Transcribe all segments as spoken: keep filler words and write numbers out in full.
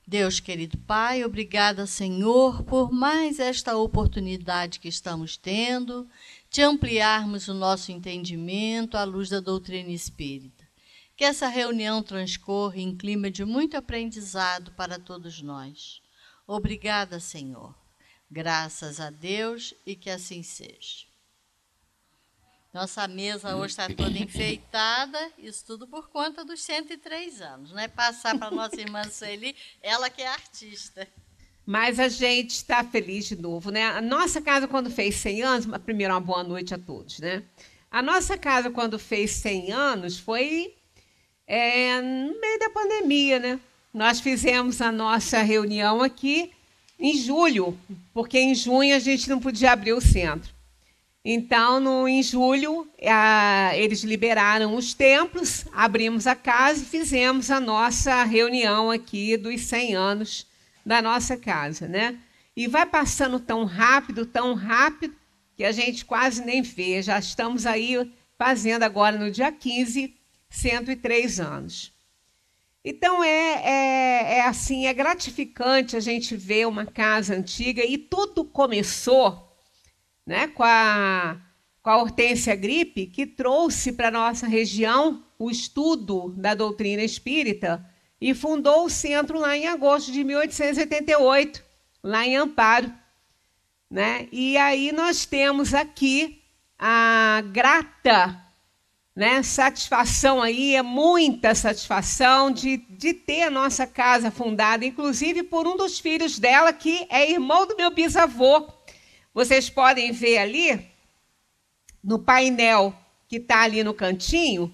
Deus querido Pai, obrigada, Senhor, por mais esta oportunidade que estamos tendo de ampliarmos o nosso entendimento à luz da doutrina espírita. Que essa reunião transcorra em clima de muito aprendizado para todos nós. Obrigada, Senhor. Graças a Deus e que assim seja. Nossa mesa hoje está toda enfeitada, isso tudo por conta dos cento e três anos, né? Passar para a nossa irmã Sueli, ela que é artista. Mas a gente está feliz de novo, né? A nossa casa, quando fez cem anos, primeiro, uma boa noite a todos, né? A nossa casa, quando fez cem anos, foi é, no meio da pandemia, né? Nós fizemos a nossa reunião aqui em julho, porque em junho a gente não podia abrir o centro. Então, no, em julho, a, eles liberaram os templos, abrimos a casa e fizemos a nossa reunião aqui dos cem anos da nossa casa, né? E vai passando tão rápido, tão rápido, que a gente quase nem vê. Já estamos aí fazendo agora, no dia quinze, cento e três anos. Então, é, é, é assim, é gratificante a gente ver uma casa antiga e tudo começou... Né, com, a, com a Hortência Gripe, que trouxe para a nossa região o estudo da doutrina espírita e fundou o centro lá em agosto de mil oitocentos e oitenta e oito, lá em Amparo. Né? E aí nós temos aqui a grata, né, satisfação, aí, é muita satisfação de, de ter a nossa casa fundada, inclusive por um dos filhos dela, que é irmão do meu bisavô. Vocês podem ver ali, no painel que está ali no cantinho,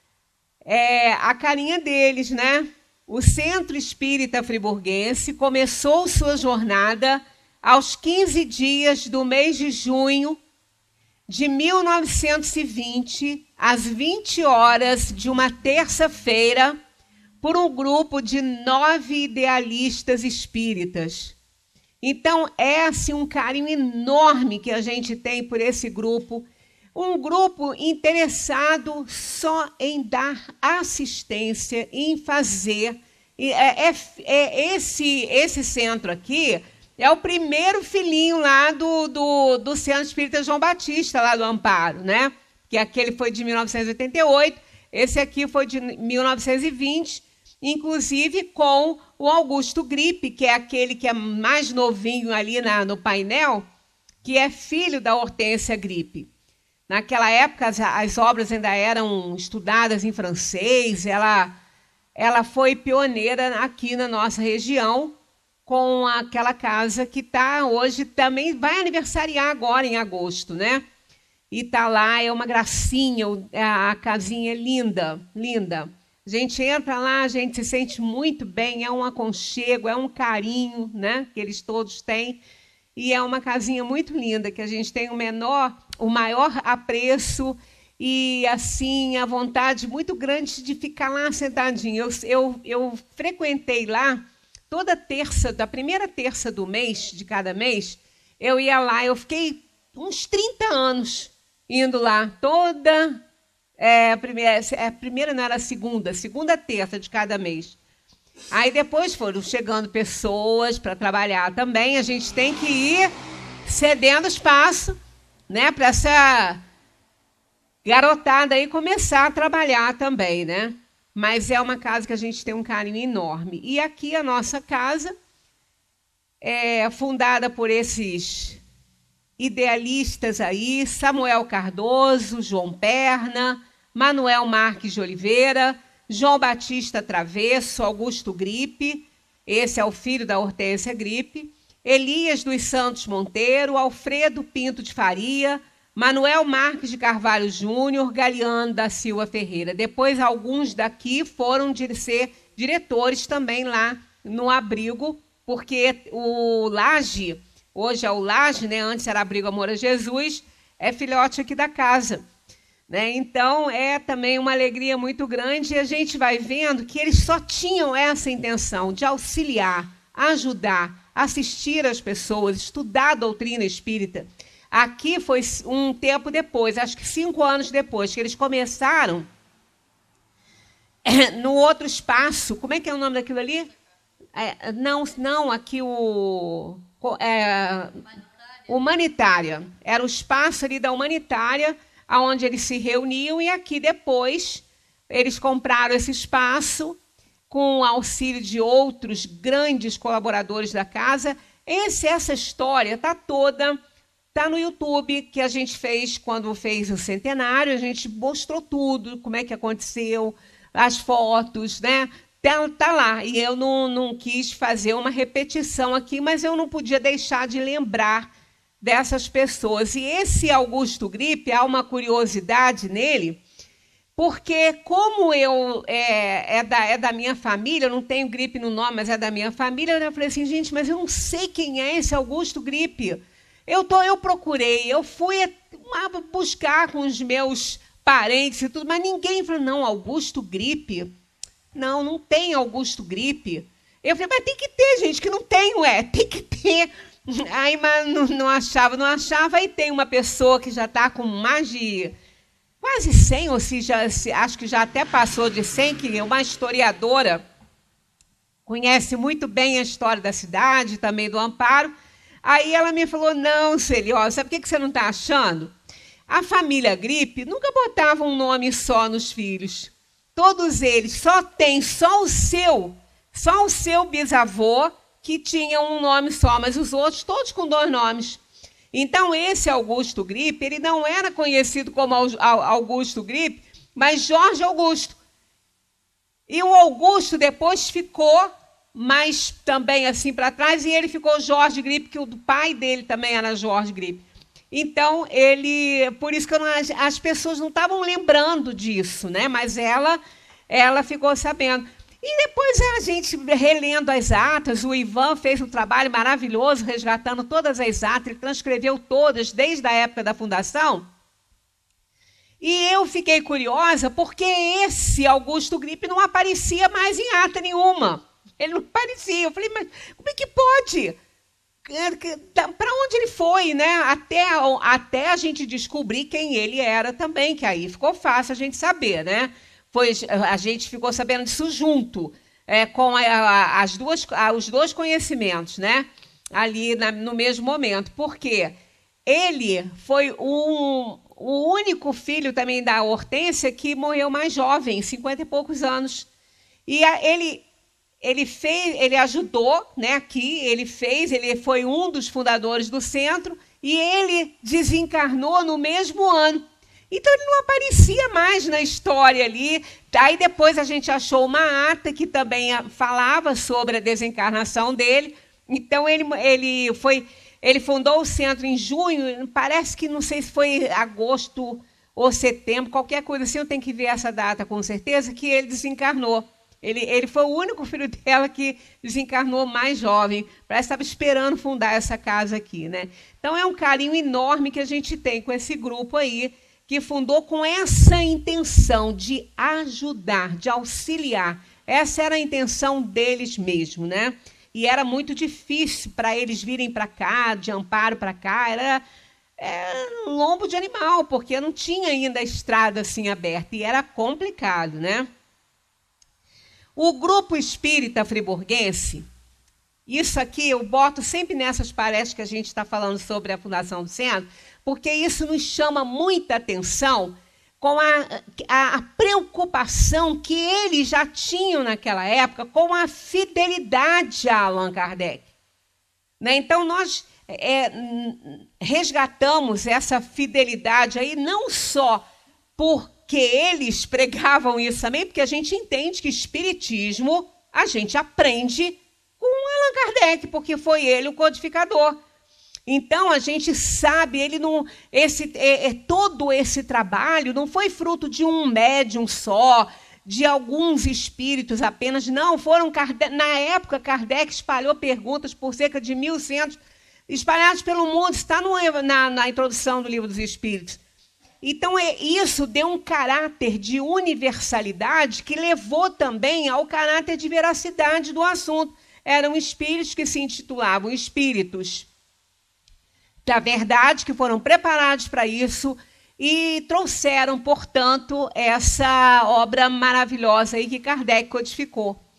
é, a carinha deles, né? O Centro Espírita Friburguense começou sua jornada aos quinze dias do mês de junho de mil novecentos e vinte, às vinte horas de uma terça-feira, por um grupo de nove idealistas espíritas. Então, é assim, um carinho enorme que a gente tem por esse grupo, um grupo interessado só em dar assistência, em fazer. É, é, é esse, esse centro aqui é o primeiro filhinho lá do, do, do Centro Espírita João Batista, lá do Amparo, né? Que aquele foi de mil novecentos e oitenta e oito, esse aqui foi de mil novecentos e vinte, inclusive com o Augusto Gripe, que é aquele que é mais novinho ali na, no painel, que é filho da Hortência Gripe. Naquela época, as, as obras ainda eram estudadas em francês, ela, ela foi pioneira aqui na nossa região, com aquela casa que está hoje, também vai aniversariar agora em agosto, né? E está lá, é uma gracinha, a casinha é linda, linda. A gente entra lá, a gente se sente muito bem, é um aconchego, é um carinho, né, que eles todos têm. E é uma casinha muito linda, que a gente tem o menor, o maior apreço e, assim, a vontade muito grande de ficar lá sentadinho. Eu, eu, eu frequentei lá toda terça, da primeira terça do mês, de cada mês, eu ia lá, eu fiquei uns trinta anos indo lá, toda... É, a, primeira, a primeira não era a segunda, segunda terça de cada mês. Aí depois foram chegando pessoas para trabalhar também. A gente tem que ir cedendo espaço, né, para essa garotada aí começar a trabalhar também, né? Mas é uma casa que a gente tem um carinho enorme. E aqui a nossa casa é fundada por esses idealistas aí, Samuel Cardoso, João Perna, Manuel Marques de Oliveira, João Batista Travesso, Augusto Gripe, esse é o filho da Hortência Gripe, Elias dos Santos Monteiro, Alfredo Pinto de Faria, Manuel Marques de Carvalho Júnior, Galeano da Silva Ferreira. Depois, alguns daqui foram de ser diretores também lá no abrigo, porque o Laje, hoje é o Laje, né? Antes era Abrigo Amor a Jesus, é filhote aqui da casa. Né? Então, é também uma alegria muito grande, e a gente vai vendo que eles só tinham essa intenção de auxiliar, ajudar, assistir as pessoas, estudar a doutrina espírita. Aqui foi um tempo depois, acho que cinco anos depois, que eles começaram no outro espaço. Como é que é o nome daquilo ali? É, não, não, aqui o... É, humanitária. Era o espaço ali da humanitária, onde eles se reuniam, e aqui depois eles compraram esse espaço com o auxílio de outros grandes colaboradores da casa. Esse, essa história está toda, está no YouTube, que a gente fez quando fez o centenário, a gente mostrou tudo, como é que aconteceu, as fotos, né? Tá, tá lá. E eu não, não quis fazer uma repetição aqui, mas eu não podia deixar de lembrar dessas pessoas. E esse Augusto Grip, há uma curiosidade nele, porque como eu é, é, da, é da minha família, eu não tenho Grip no nome, mas é da minha família, eu falei assim, gente, mas eu não sei quem é esse Augusto Grip. Eu, tô, eu procurei, eu fui buscar com os meus parentes e tudo, mas ninguém falou, não, Augusto Grip. Não, não tem Augusto Grip. Eu falei, mas tem que ter, gente, que não tem, ué, tem que ter. Aí, mas não, não achava, não achava. Aí tem uma pessoa que já está com mais de quase cem, ou se já, se, acho que já até passou de cem, que é uma historiadora, conhece muito bem a história da cidade, também do Amparo. Aí ela me falou, não, Celi, ó, sabe o que, que você não está achando? A família Grip nunca botava um nome só nos filhos. Todos eles só tem só o seu, só o seu bisavô que tinha um nome só, mas os outros todos com dois nomes. Então, esse Augusto Grip, ele não era conhecido como Augusto Grip, mas Jorge Augusto. E o Augusto depois ficou mais também assim para trás, e ele ficou Jorge Grip, que o pai dele também era Jorge Grip. Então, ele, por isso que eu não, as pessoas não estavam lembrando disso, né? Mas ela, ela ficou sabendo. E depois a gente, relendo as atas, o Ivan fez um trabalho maravilhoso, resgatando todas as atas, ele transcreveu todas, desde a época da fundação. E eu fiquei curiosa, porque esse Augusto Grip não aparecia mais em ata nenhuma. Ele não aparecia. Eu falei, mas como é que pode? Para onde ele foi, né? Até, até a gente descobrir quem ele era também, que aí ficou fácil a gente saber, né? Foi, a gente ficou sabendo disso junto, é, com a, a, as duas, a, os dois conhecimentos, né? Ali na, no mesmo momento. Porque ele foi um, o único filho também da Hortência que morreu mais jovem, cinquenta e poucos anos. E a, ele... Ele fez, ele ajudou, né, aqui, ele fez, ele foi um dos fundadores do centro e ele desencarnou no mesmo ano. Então ele não aparecia mais na história ali. Aí depois a gente achou uma ata que também falava sobre a desencarnação dele. Então ele, ele foi, ele fundou o centro em junho, parece que não sei se foi agosto ou setembro, qualquer coisa assim, eu tenho que ver essa data com certeza, que ele desencarnou. Ele, ele foi o único filho dela que desencarnou mais jovem. Parece que estava esperando fundar essa casa aqui, né? Então, é um carinho enorme que a gente tem com esse grupo aí, que fundou com essa intenção de ajudar, de auxiliar. Essa era a intenção deles mesmo, né? E era muito difícil para eles virem para cá, de Amparo para cá. Era, era um lombo de animal, porque não tinha ainda a estrada assim aberta. E era complicado, né? O grupo espírita friburguense, isso aqui eu boto sempre nessas palestras que a gente está falando sobre a fundação do centro, porque isso nos chama muita atenção com a, a, a preocupação que eles já tinham naquela época com a fidelidade a Allan Kardec. Né? Então, nós é, resgatamos essa fidelidade aí não só por que eles pregavam isso também, porque a gente entende que espiritismo a gente aprende com Allan Kardec, porque foi ele o codificador. Então a gente sabe, ele não, esse, é, é, todo esse trabalho não foi fruto de um médium só, de alguns espíritos apenas, não, foram Kardec, na época Kardec espalhou perguntas por cerca de mil e cem espalhadas pelo mundo, está no, na, na introdução do Livro dos Espíritos. Então, isso deu um caráter de universalidade que levou também ao caráter de veracidade do assunto. Eram espíritos que se intitulavam espíritos da verdade, que foram preparados para isso e trouxeram, portanto, essa obra maravilhosa aí que Kardec codificou.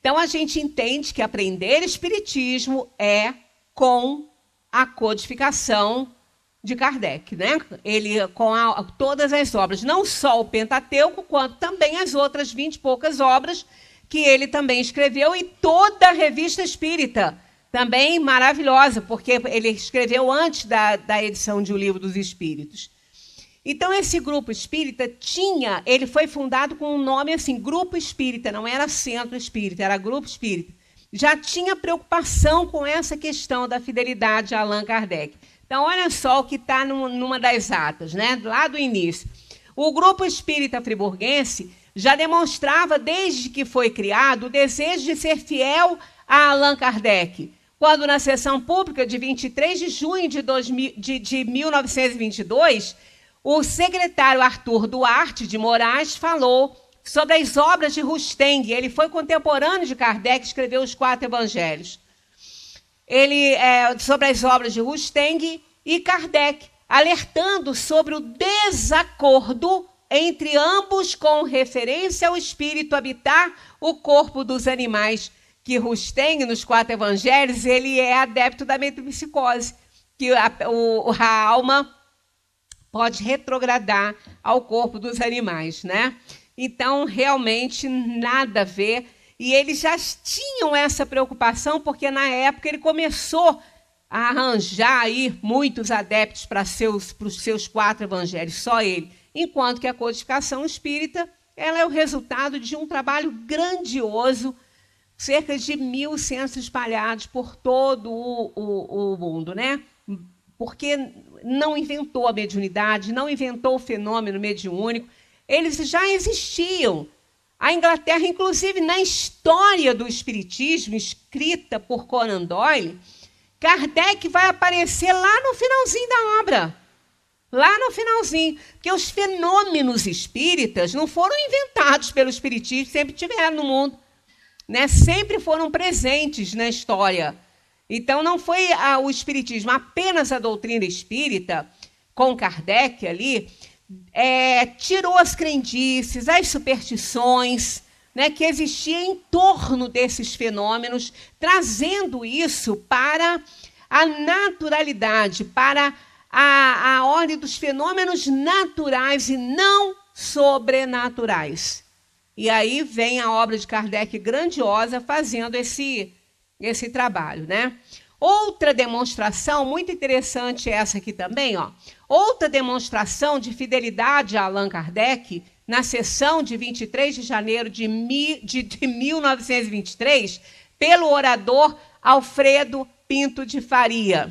Então, a gente entende que aprender espiritismo é com a codificação de Kardec, né? Ele, com a, todas as obras, não só o Pentateuco, quanto também as outras vinte e poucas obras que ele também escreveu, e toda a revista espírita, também maravilhosa, porque ele escreveu antes da, da edição de O Livro dos Espíritos. Então, esse grupo espírita tinha, ele foi fundado com um nome assim, Grupo Espírita, não era Centro Espírita, era Grupo Espírita. Já tinha preocupação com essa questão da fidelidade a Allan Kardec. Então, olha só o que está numa das atas, né? Lá do início. O Grupo Espírita Friburguense já demonstrava, desde que foi criado, o desejo de ser fiel a Allan Kardec, quando, na sessão pública de vinte e três de junho de, dois mil, de, de mil novecentos e vinte e dois, o secretário Arthur Duarte de Moraes falou sobre as obras de Rusteng. Ele foi contemporâneo de Kardec, escreveu os quatro evangelhos. Ele, é, sobre as obras de Rusteng e Kardec, alertando sobre o desacordo entre ambos com referência ao espírito habitar o corpo dos animais, que Rusteng, nos quatro evangelhos, ele é adepto da metempsicose, que a, o, a alma pode retrogradar ao corpo dos animais, né? Então, realmente, nada a ver. E eles já tinham essa preocupação, porque, na época, ele começou a arranjar aí muitos adeptos para seus, para os seus quatro evangelhos, só ele. Enquanto que a codificação espírita, ela é o resultado de um trabalho grandioso, cerca de mil centros espalhados por todo o, o, o mundo, né? Porque não inventou a mediunidade, não inventou o fenômeno mediúnico, eles já existiam. A Inglaterra, inclusive, na história do espiritismo, escrita por Conan Doyle, Kardec vai aparecer lá no finalzinho da obra. Lá no finalzinho. Porque os fenômenos espíritas não foram inventados pelo espiritismo, sempre tiveram no mundo, né? Sempre foram presentes na história. Então, não foi a, o espiritismo, apenas a doutrina espírita, com Kardec ali, é, tirou as crendices, as superstições, né, que existiam em torno desses fenômenos, trazendo isso para a naturalidade, para a, a ordem dos fenômenos naturais e não sobrenaturais. E aí vem a obra de Kardec grandiosa fazendo esse, esse trabalho, né? Outra demonstração muito interessante é essa aqui também, ó. Outra demonstração de fidelidade a Allan Kardec, na sessão de vinte e três de janeiro de, mi, de, de mil novecentos e vinte e três, pelo orador Alfredo Pinto de Faria.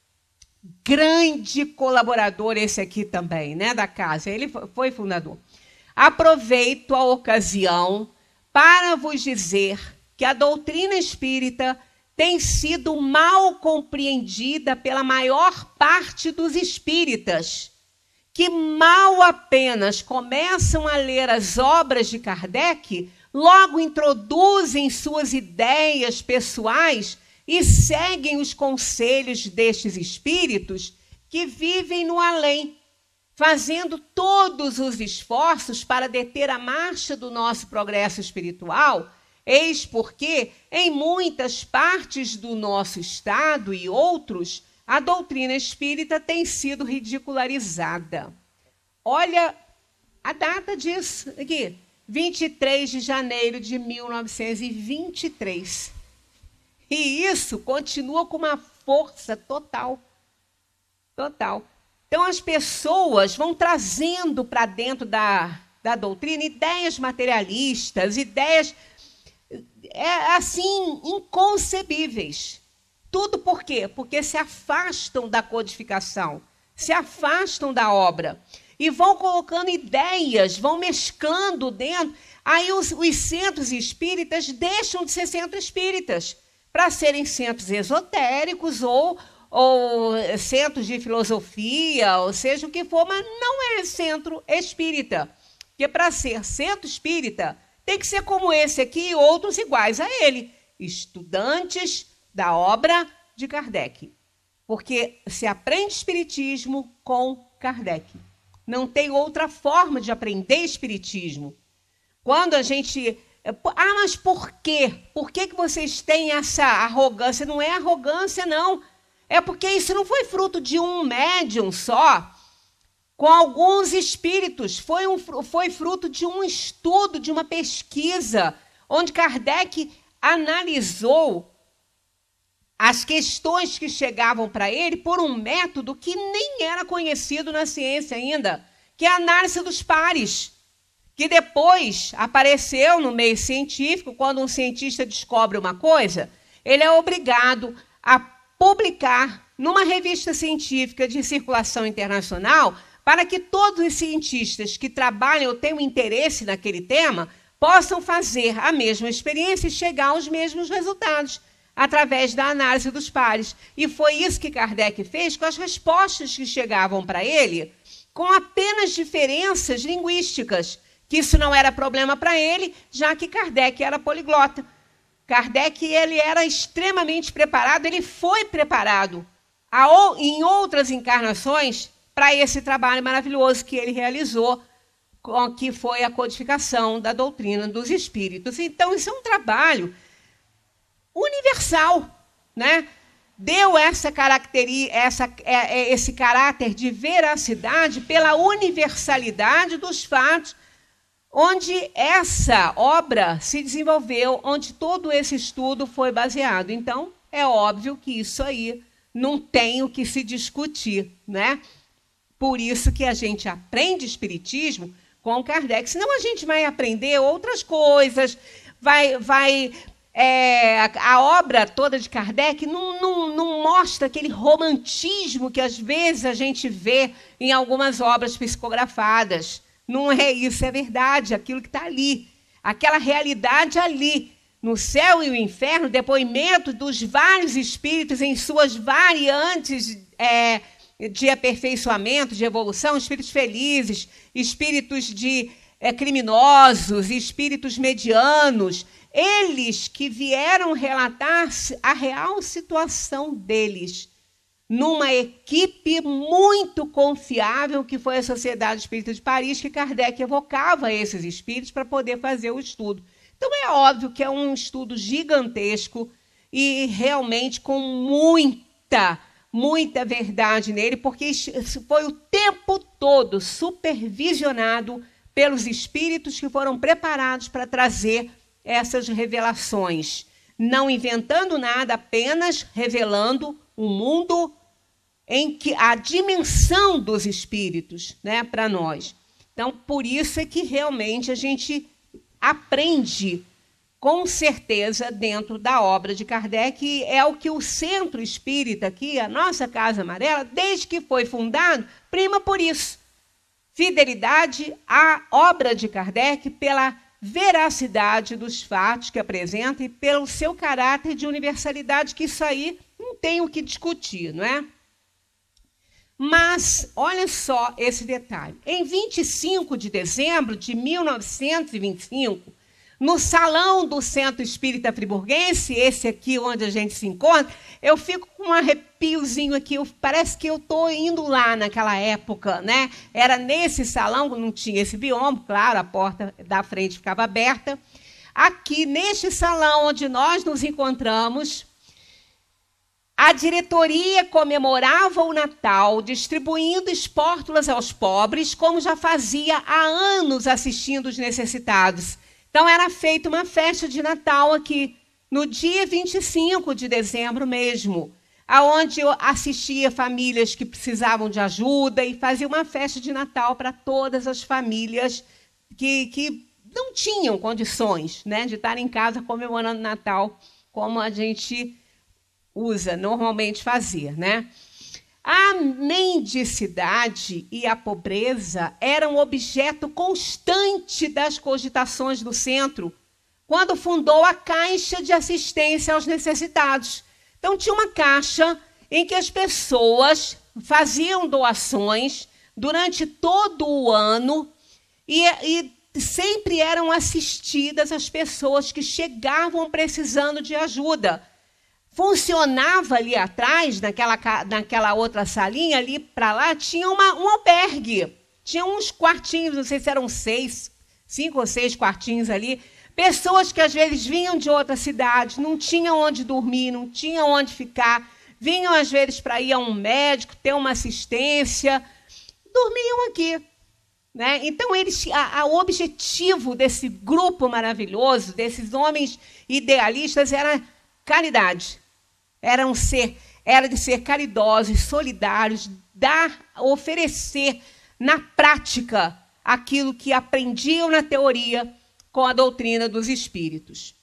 Grande colaborador esse aqui também, né, da casa. Ele foi fundador. Aproveito a ocasião para vos dizer que a doutrina espírita tem sido mal compreendida pela maior parte dos espíritas, que mal apenas começam a ler as obras de Kardec, logo introduzem suas ideias pessoais e seguem os conselhos destes espíritos que vivem no além, fazendo todos os esforços para deter a marcha do nosso progresso espiritual. Eis porque, em muitas partes do nosso estado e outros, a doutrina espírita tem sido ridicularizada. Olha a data disso aqui, vinte e três de janeiro de mil novecentos e vinte e três. E isso continua com uma força total. Total. Então, as pessoas vão trazendo para dentro da, da doutrina ideias materialistas, ideias é, assim, inconcebíveis. Tudo por quê? Porque se afastam da codificação, se afastam da obra e vão colocando ideias, vão mesclando dentro. Aí os, os centros espíritas deixam de ser centros espíritas para serem centros esotéricos ou, ou centros de filosofia, ou seja o que for, mas não é centro espírita. Porque para ser centro espírita tem que ser como esse aqui e outros iguais a ele, estudantes da obra de Kardec. Porque se aprende espiritismo com Kardec. Não tem outra forma de aprender espiritismo. Quando a gente Ah, mas por quê? Por que, que vocês têm essa arrogância? Não é arrogância, não. É porque isso não foi fruto de um médium só, com alguns espíritos. Foi, um, foi fruto de um estudo, de uma pesquisa, onde Kardec analisou as questões que chegavam para ele por um método que nem era conhecido na ciência ainda, que é a análise dos pares, que depois apareceu no meio científico. Quando um cientista descobre uma coisa, ele é obrigado a publicar numa revista científica de circulação internacional, para que todos os cientistas que trabalham ou tenham interesse naquele tema possam fazer a mesma experiência e chegar aos mesmos resultados, através da análise dos pares. E foi isso que Kardec fez com as respostas que chegavam para ele, com apenas diferenças linguísticas, que isso não era problema para ele, já que Kardec era poliglota. Kardec ele era extremamente preparado, ele foi preparado a, em outras encarnações para esse trabalho maravilhoso que ele realizou, que foi a codificação da doutrina dos espíritos. Então, isso é um trabalho universal, né? Deu essa característica, essa, esse caráter de veracidade pela universalidade dos fatos, onde essa obra se desenvolveu, onde todo esse estudo foi baseado. Então, é óbvio que isso aí não tem o que se discutir, né? Por isso que a gente aprende espiritismo com Kardec, senão a gente vai aprender outras coisas, vai... vai É, a, a obra toda de Kardec não, não, não mostra aquele romantismo que às vezes a gente vê em algumas obras psicografadas. Não é isso, é verdade, aquilo que está ali, aquela realidade ali, no céu e o inferno, depoimento dos vários espíritos em suas variantes é, de aperfeiçoamento, de evolução, espíritos felizes, espíritos de é, criminosos, espíritos medianos, eles que vieram relatar a real situação deles numa equipe muito confiável, que foi a Sociedade Espírita de Paris, que Kardec evocava esses espíritos para poder fazer o estudo. Então, é óbvio que é um estudo gigantesco e realmente com muita, muita verdade nele, porque foi o tempo todo supervisionado pelos espíritos que foram preparados para trazer essas revelações, não inventando nada, apenas revelando o mundo em que a dimensão dos espíritos, né, para nós. Então, por isso é que realmente a gente aprende com certeza dentro da obra de Kardec, e é o que o Centro Espírita aqui, a nossa Casa Amarela, desde que foi fundado, prima por isso. Fidelidade à obra de Kardec pela veracidade dos fatos que apresenta e pelo seu caráter de universalidade, que isso aí não tem o que discutir, não é? Mas, olha só esse detalhe. Em vinte e cinco de dezembro de mil novecentos e vinte e cinco, no salão do Centro Espírita Friburguense, esse aqui onde a gente se encontra, eu fico com um arrepiozinho aqui, eu, parece que eu estou indo lá naquela época, né? Era nesse salão, não tinha esse biombo, claro, a porta da frente ficava aberta. Aqui, neste salão onde nós nos encontramos, a diretoria comemorava o Natal, distribuindo espórtulas aos pobres, como já fazia há anos assistindo os necessitados. Então, era feita uma festa de Natal aqui, no dia vinte e cinco de dezembro mesmo, aonde eu assistia famílias que precisavam de ajuda e fazia uma festa de Natal para todas as famílias que, que não tinham condições, né, de estar em casa comemorando Natal, como a gente usa, normalmente fazia, né? A mendicidade e a pobreza eram objeto constante das cogitações do centro, quando fundou a Caixa de Assistência aos Necessitados. Então, tinha uma caixa em que as pessoas faziam doações durante todo o ano e, e sempre eram assistidas as pessoas que chegavam precisando de ajuda. Funcionava ali atrás, naquela, naquela outra salinha, ali para lá, tinha uma, um albergue. Tinha uns quartinhos, não sei se eram seis, cinco ou seis quartinhos ali, Pessoas que às vezes vinham de outra cidade, não tinham onde dormir, não tinham onde ficar, vinham às vezes para ir a um médico, ter uma assistência, dormiam aqui. Né? Então, eles, a, a, o objetivo desse grupo maravilhoso, desses homens idealistas, era caridade. Era, um ser, era de ser caridosos, solidários, dar, oferecer na prática aquilo que aprendiam na teoria com a doutrina dos espíritos.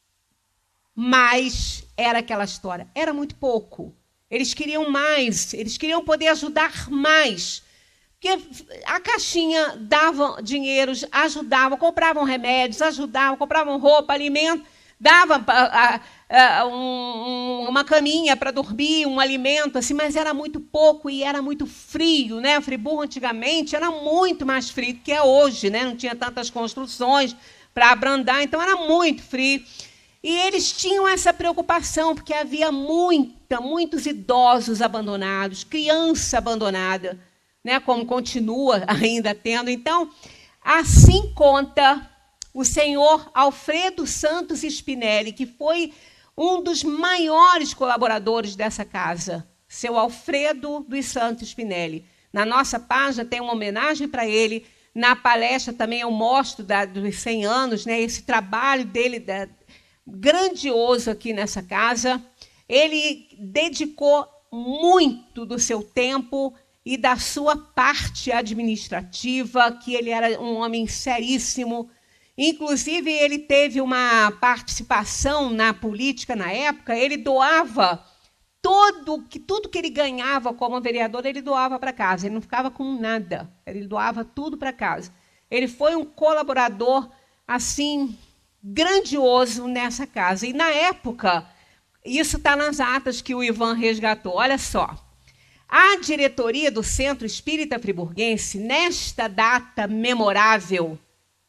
Mas era aquela história, era muito pouco. Eles queriam mais, eles queriam poder ajudar mais. Porque a caixinha dava dinheiro, ajudava, compravam remédios, ajudavam, compravam roupa, alimento, dava a, a, a, um, uma caminha para dormir, um alimento, assim, mas era muito pouco e era muito frio. Né? Friburgo, antigamente, era muito mais frio do que é hoje, né? Não tinha tantas construções para abrandar, então era muito frio. E eles tinham essa preocupação, porque havia muita, muitos idosos abandonados, criança abandonada, né, como continua ainda tendo. Então, assim conta o senhor Alfredo Santos Spinelli, que foi um dos maiores colaboradores dessa casa, seu Alfredo dos Santos Spinelli. Na nossa página tem uma homenagem para ele, na palestra também eu mostro da, dos cem anos, né, esse trabalho dele da, grandioso aqui nessa casa. Ele dedicou muito do seu tempo e da sua parte administrativa, que ele era um homem seríssimo. Inclusive, ele teve uma participação na política na época, ele doava todo, que, tudo que ele ganhava como vereador, ele doava para casa, ele não ficava com nada, ele doava tudo para casa. Ele foi um colaborador, assim, grandioso nessa casa. E, na época, isso está nas atas que o Ivan resgatou, olha só. A diretoria do Centro Espírita Friburguense, nesta data memorável,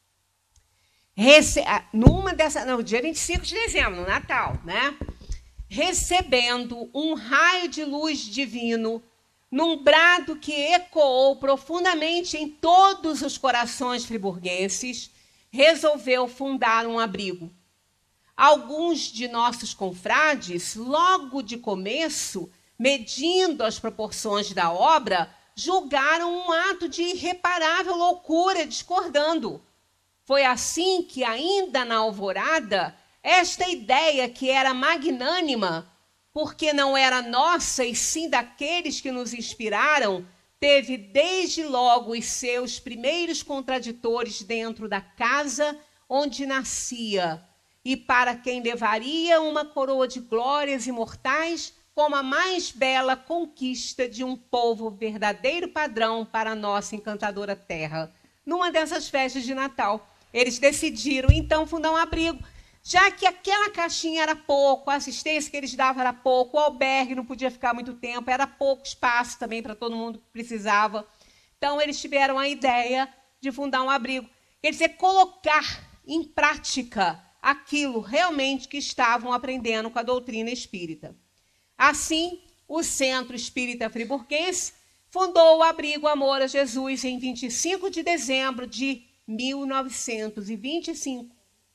rece... numa dessa, no dia vinte e cinco de dezembro, no Natal, né? Recebendo um raio de luz divino, num brado que ecoou profundamente em todos os corações friburguenses, resolveu fundar um abrigo. Alguns de nossos confrades, logo de começo, medindo as proporções da obra, julgaram um ato de irreparável loucura, discordando. Foi assim que, ainda na alvorada, esta ideia, que era magnânima, porque não era nossa e sim daqueles que nos inspiraram, teve desde logo os seus primeiros contraditores dentro da casa onde nascia, e para quem levaria uma coroa de glórias imortais, como a mais bela conquista de um povo verdadeiro padrão para a nossa encantadora terra. Numa dessas festas de Natal, eles decidiram, então, fundar um abrigo, já que aquela caixinha era pouco, a assistência que eles davam era pouco, o albergue não podia ficar muito tempo, era pouco espaço também para todo mundo que precisava. Então, eles tiveram a ideia de fundar um abrigo. Quer dizer, colocar em prática aquilo realmente que estavam aprendendo com a doutrina espírita. Assim, o Centro Espírita Friburguense fundou o Abrigo Amor a Jesus em vinte e cinco de dezembro de mil novecentos e vinte e cinco.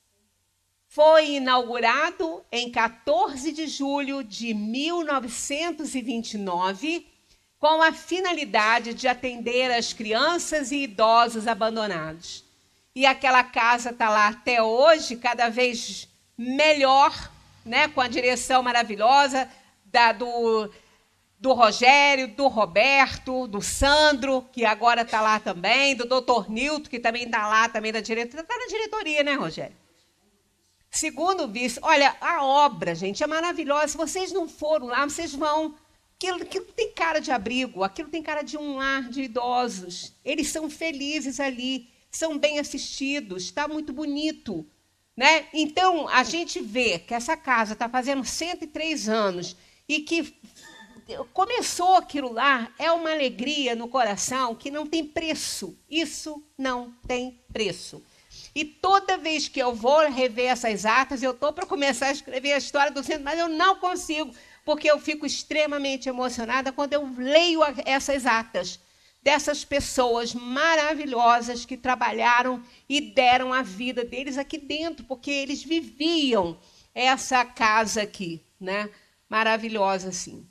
Foi inaugurado em quatorze de julho de mil novecentos e vinte e nove, com a finalidade de atender as crianças e idosos abandonados. E aquela casa está lá até hoje, cada vez melhor, né, com a direção maravilhosa da, do, do Rogério, do Roberto, do Sandro, que agora está lá também, do doutor Nilton, que também está lá, também da diretoria. Está na diretoria, né, Rogério? Segundo o vice, olha, a obra, gente, é maravilhosa. Se vocês não foram lá, vocês vão. Aquilo, aquilo tem cara de abrigo, aquilo tem cara de um lar de idosos. Eles são felizes ali, são bem assistidos, está muito bonito. Né? Então, a gente vê que essa casa está fazendo cento e três anos e que começou aquilo lá, é uma alegria no coração que não tem preço. Isso não tem preço. E toda vez que eu vou rever essas atas, eu estou para começar a escrever a história do centro, mas eu não consigo, porque eu fico extremamente emocionada quando eu leio essas atas. dessas pessoas maravilhosas que trabalharam e deram a vida deles aqui dentro, porque eles viviam essa casa aqui, né? Maravilhosa assim.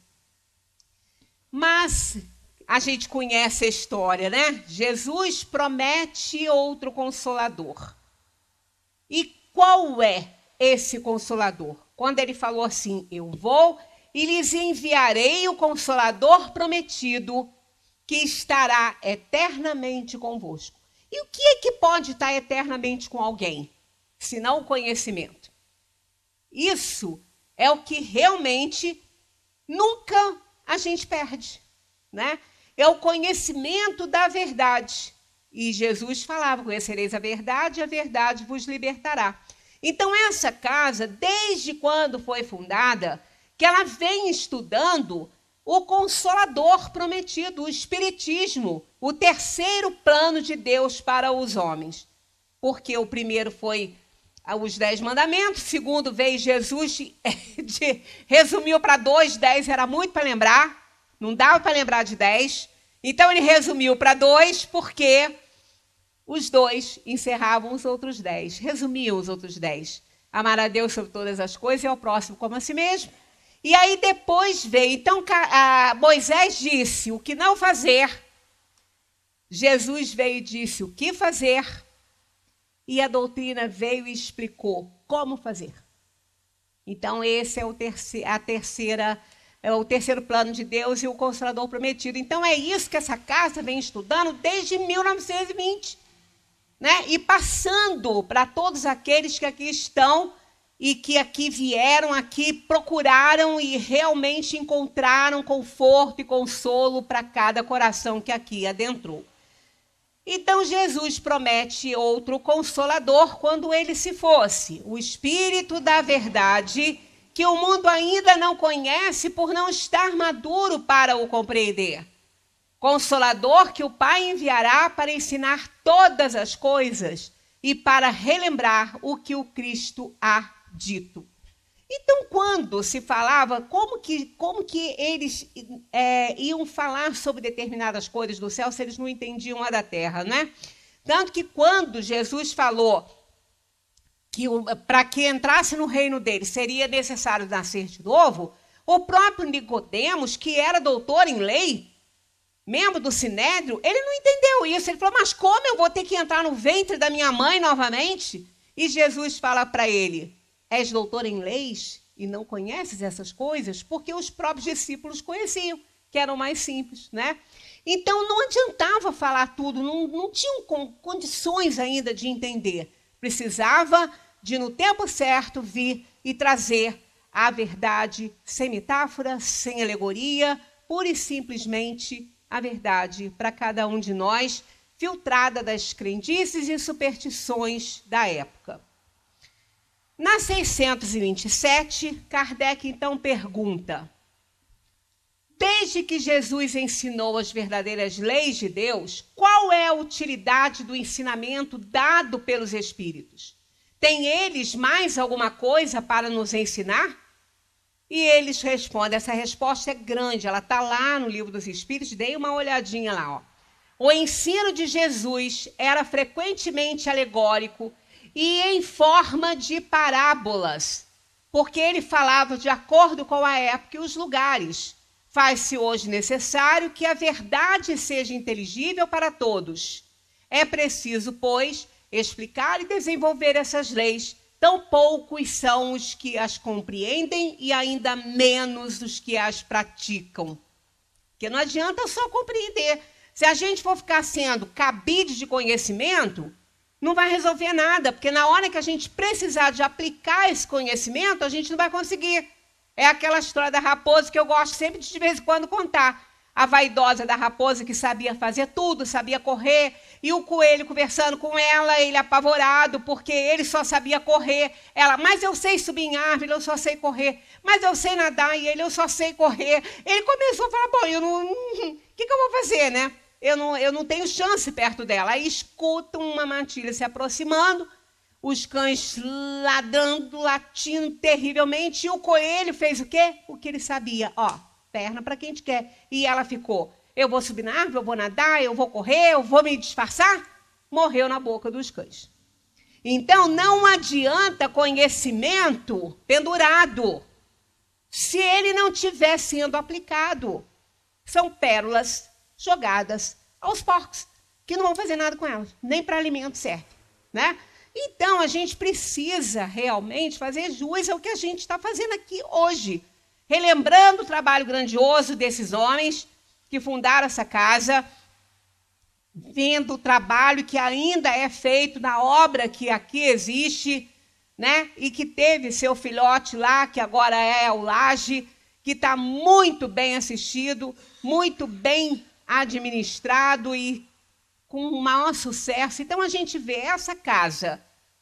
Mas a gente conhece a história, né? Jesus promete outro consolador. E qual é esse consolador? Quando ele falou assim, eu vou e lhes enviarei o consolador prometido, que estará eternamente convosco. E o que é que pode estar eternamente com alguém, senão o conhecimento? Isso é o que realmente nunca a gente perde, né? É o conhecimento da verdade. E Jesus falava, conhecereis a verdade, e a verdade vos libertará. Então, essa casa, desde quando foi fundada, que ela vem estudando o Consolador prometido, o Espiritismo, o terceiro plano de Deus para os homens. Porque o primeiro foi os Dez Mandamentos, o segundo veio Jesus, de, de, resumiu para dois, dez era muito para lembrar, não dava para lembrar de dez. Então, ele resumiu para dois, porque os dois encerravam os outros dez, resumiam os outros dez. Amar a Deus sobre todas as coisas e ao próximo como a si mesmo. E aí depois veio, então Moisés disse o que não fazer, Jesus veio e disse o que fazer, e a doutrina veio e explicou como fazer. Então esse é o terceiro, a terceira, é o terceiro plano de Deus e o Consolador prometido. Então é isso que essa casa vem estudando desde mil novecentos e vinte, né? E passando para todos aqueles que aqui estão e que aqui vieram, aqui procuraram e realmente encontraram conforto e consolo para cada coração que aqui adentrou. Então, Jesus promete outro consolador quando ele se fosse, o Espírito da Verdade, que o mundo ainda não conhece por não estar maduro para o compreender. Consolador que o Pai enviará para ensinar todas as coisas e para relembrar o que o Cristo há dito. Então, quando se falava, como que, como que eles é, iam falar sobre determinadas coisas do céu se eles não entendiam a da terra, né? Tanto que quando Jesus falou que para que entrasse no reino dele seria necessário nascer de novo, o próprio Nicodemos, que era doutor em lei, membro do Sinédrio, ele não entendeu isso. Ele falou, mas como eu vou ter que entrar no ventre da minha mãe novamente? E Jesus fala para ele, és doutor em leis e não conheces essas coisas? Porque os próprios discípulos conheciam, que eram mais simples, né? Então, não adiantava falar tudo, não, não tinham condições ainda de entender. Precisava de, no tempo certo, vir e trazer a verdade sem metáfora, sem alegoria, pura e simplesmente a verdade para cada um de nós, filtrada das crendices e superstições da época. Na seiscentos e vinte e sete, Kardec então pergunta, desde que Jesus ensinou as verdadeiras leis de Deus, qual é a utilidade do ensinamento dado pelos Espíritos? Tem eles mais alguma coisa para nos ensinar? E eles respondem, essa resposta é grande, ela está lá no Livro dos Espíritos, dei uma olhadinha lá. Ó. O ensino de Jesus era frequentemente alegórico e em forma de parábolas, porque ele falava de acordo com a época e os lugares. Faz-se hoje necessário que a verdade seja inteligível para todos. É preciso, pois, explicar e desenvolver essas leis. Tão poucos são os que as compreendem e ainda menos os que as praticam. Porque não adianta só compreender. Se a gente for ficar sendo cabide de conhecimento, não vai resolver nada, porque na hora que a gente precisar de aplicar esse conhecimento, a gente não vai conseguir. É aquela história da raposa que eu gosto sempre de, de vez em quando contar. A vaidosa da raposa que sabia fazer tudo, sabia correr, e o coelho conversando com ela, ele apavorado, porque ele só sabia correr. Ela, mas eu sei subir em árvore, eu só sei correr. Mas eu sei nadar, e ele, eu só sei correr. Ele começou a falar, bom, eu não... O que, que eu vou fazer, né? Eu não, eu não tenho chance perto dela. Aí escutam uma matilha se aproximando, os cães ladrando, latindo terrivelmente, e o coelho fez o quê? O que ele sabia, ó. Perna para quem te quer. E ela ficou eu vou subir na árvore, eu vou nadar, eu vou correr, eu vou me disfarçar. Morreu na boca dos cães. Então, não adianta conhecimento pendurado se ele não estiver sendo aplicado. São pérolas jogadas aos porcos, que não vão fazer nada com elas, nem para alimento serve, né? Então, a gente precisa realmente fazer jus ao que a gente está fazendo aqui hoje, relembrando o trabalho grandioso desses homens que fundaram essa casa, vendo o trabalho que ainda é feito na obra que aqui existe, né? E que teve seu filhote lá, que agora é o Laje, que está muito bem assistido, muito bem administrado e com o maior sucesso. Então, a gente vê essa casa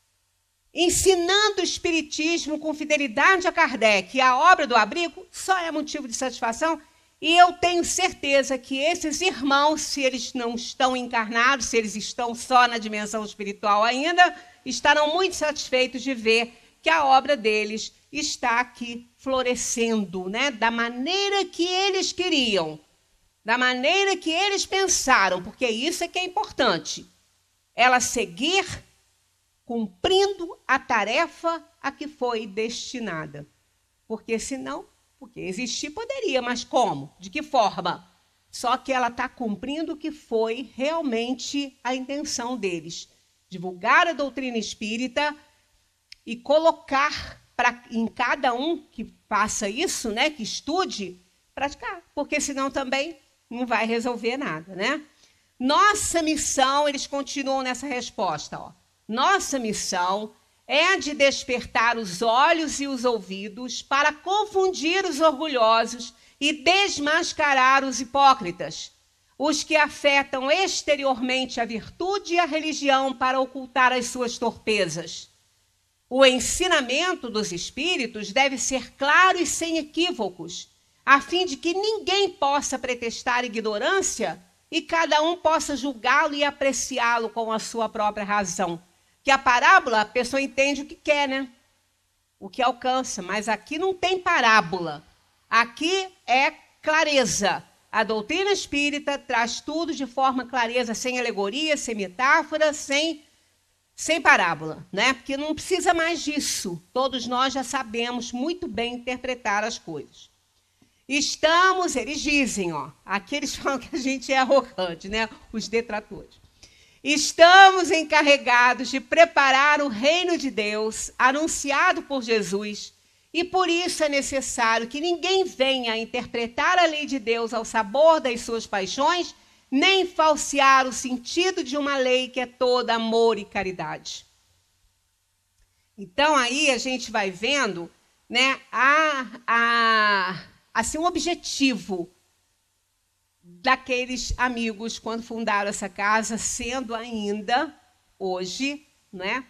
ensinando o espiritismo com fidelidade a Kardec, e a obra do abrigo só é motivo de satisfação. E eu tenho certeza que esses irmãos, se eles não estão encarnados, se eles estão só na dimensão espiritual ainda, estarão muito satisfeitos de ver que a obra deles está aqui florescendo, né? Da maneira que eles queriam, da maneira que eles pensaram, porque isso é que é importante. Ela seguir cumprindo a tarefa a que foi destinada. Porque senão, porque existir poderia, mas como? De que forma? Só que ela está cumprindo o que foi realmente a intenção deles. Divulgar a doutrina espírita e colocar pra, em cada um que faça isso, né, que estude, praticar. Porque senão também não vai resolver nada, né? Nossa missão, eles continuam nessa resposta, ó. Nossa missão é a de despertar os olhos e os ouvidos para confundir os orgulhosos e desmascarar os hipócritas, os que afetam exteriormente a virtude e a religião para ocultar as suas torpezas. O ensinamento dos espíritos deve ser claro e sem equívocos, a fim de que ninguém possa pretextar ignorância e cada um possa julgá-lo e apreciá-lo com a sua própria razão. Que a parábola, a pessoa entende o que quer, né? O que alcança, mas aqui não tem parábola. Aqui é clareza. A doutrina espírita traz tudo de forma clareza, sem alegoria, sem metáfora, sem, sem parábola, né? Porque não precisa mais disso. Todos nós já sabemos muito bem interpretar as coisas. Estamos, eles dizem, ó, aqui eles falam que a gente é arrogante, né? Os detratores. Estamos encarregados de preparar o reino de Deus, anunciado por Jesus, e por isso é necessário que ninguém venha interpretar a lei de Deus ao sabor das suas paixões, nem falsear o sentido de uma lei que é toda amor e caridade. Então, aí a gente vai vendo, né, a, a, assim, um objetivo daqueles amigos quando fundaram essa casa, sendo ainda hoje, né,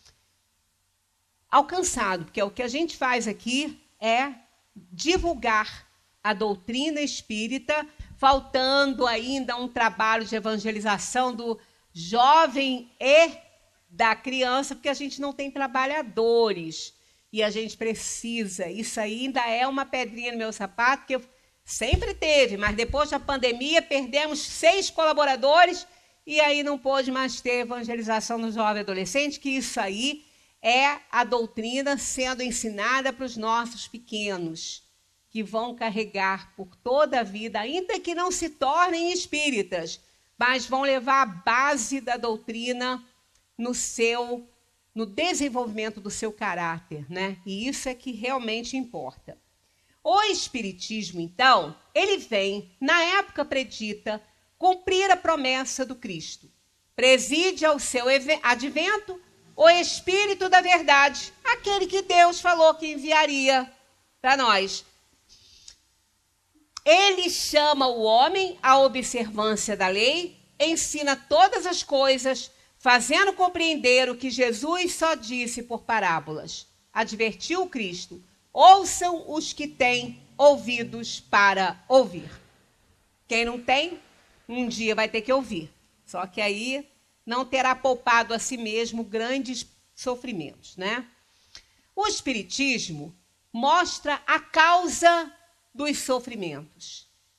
alcançado, porque o que a gente faz aqui é divulgar a doutrina espírita, faltando ainda um trabalho de evangelização do jovem e da criança, porque a gente não tem trabalhadores e a gente precisa. Isso ainda é uma pedrinha no meu sapato, que eu sempre teve, mas depois da pandemia perdemos seis colaboradores e aí não pôde mais ter evangelização no jovem adolescente, que isso aí é a doutrina sendo ensinada para os nossos pequenos, que vão carregar por toda a vida, ainda que não se tornem espíritas, mas vão levar a base da doutrina no seu, no desenvolvimento do seu caráter, né? E isso é que realmente importa. O Espiritismo, então, ele vem, na época predita, cumprir a promessa do Cristo. Preside ao seu advento o Espírito da Verdade, aquele que Deus falou que enviaria para nós. Ele chama o homem à observância da lei, ensina todas as coisas, fazendo compreender o que Jesus só disse por parábolas. Advertiu o Cristo: ouçam os que têm ouvidos para ouvir. Quem não tem, um dia vai ter que ouvir. Só que aí não terá poupado a si mesmo grandes sofrimentos, né? O Espiritismo mostra a causa dos sofrimentos.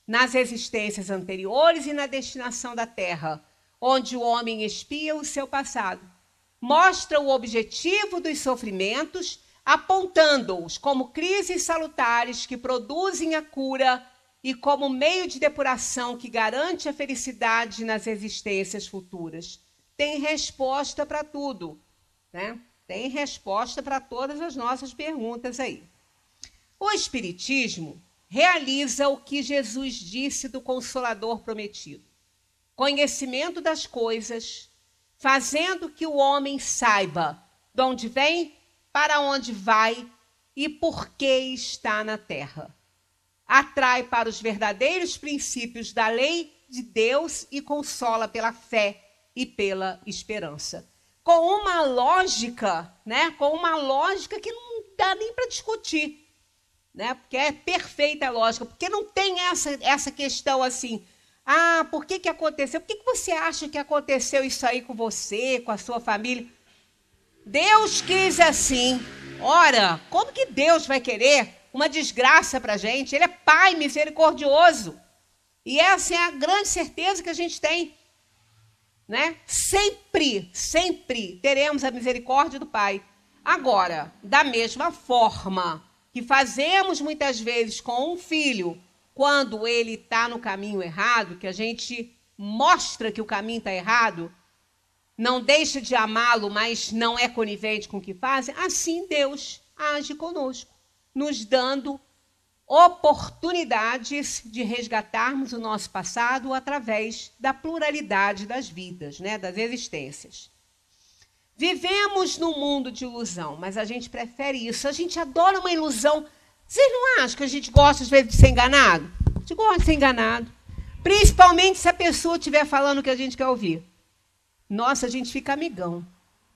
nas existências anteriores e na destinação da Terra, onde o homem expia o seu passado. Mostra o objetivo dos sofrimentos, apontando-os como crises salutares que produzem a cura e como meio de depuração que garante a felicidade nas existências futuras. Tem resposta para tudo, né? Tem resposta para todas as nossas perguntas aí. O Espiritismo realiza o que Jesus disse do Consolador prometido: conhecimento das coisas, fazendo que o homem saiba de onde vem, para onde vai e por que está na terra. Atrai para os verdadeiros princípios da lei de Deus e consola pela fé e pela esperança. Com uma lógica, né? Com uma lógica que não dá nem para discutir, né? Porque é perfeita a lógica, porque não tem essa, essa questão assim, ah, por que que aconteceu? Por que que você acha que aconteceu isso aí com você, com a sua família? Deus quis assim. Ora, como que Deus vai querer uma desgraça para a gente? Ele é Pai misericordioso. E essa é a grande certeza que a gente tem, né? Sempre, sempre teremos a misericórdia do Pai. Agora, da mesma forma que fazemos muitas vezes com um filho, quando ele está no caminho errado, que a gente mostra que o caminho está errado, não deixa de amá-lo, mas não é conivente com o que fazem, assim Deus age conosco, nos dando oportunidades de resgatarmos o nosso passado através da pluralidade das vidas, né, das existências. Vivemos num mundo de ilusão, mas a gente prefere isso. A gente adora uma ilusão. Vocês não acham que a gente gosta, às vezes, de ser enganado? A gente gosta de ser enganado. Principalmente se a pessoa estiver falando o que a gente quer ouvir. Nossa, a gente fica amigão.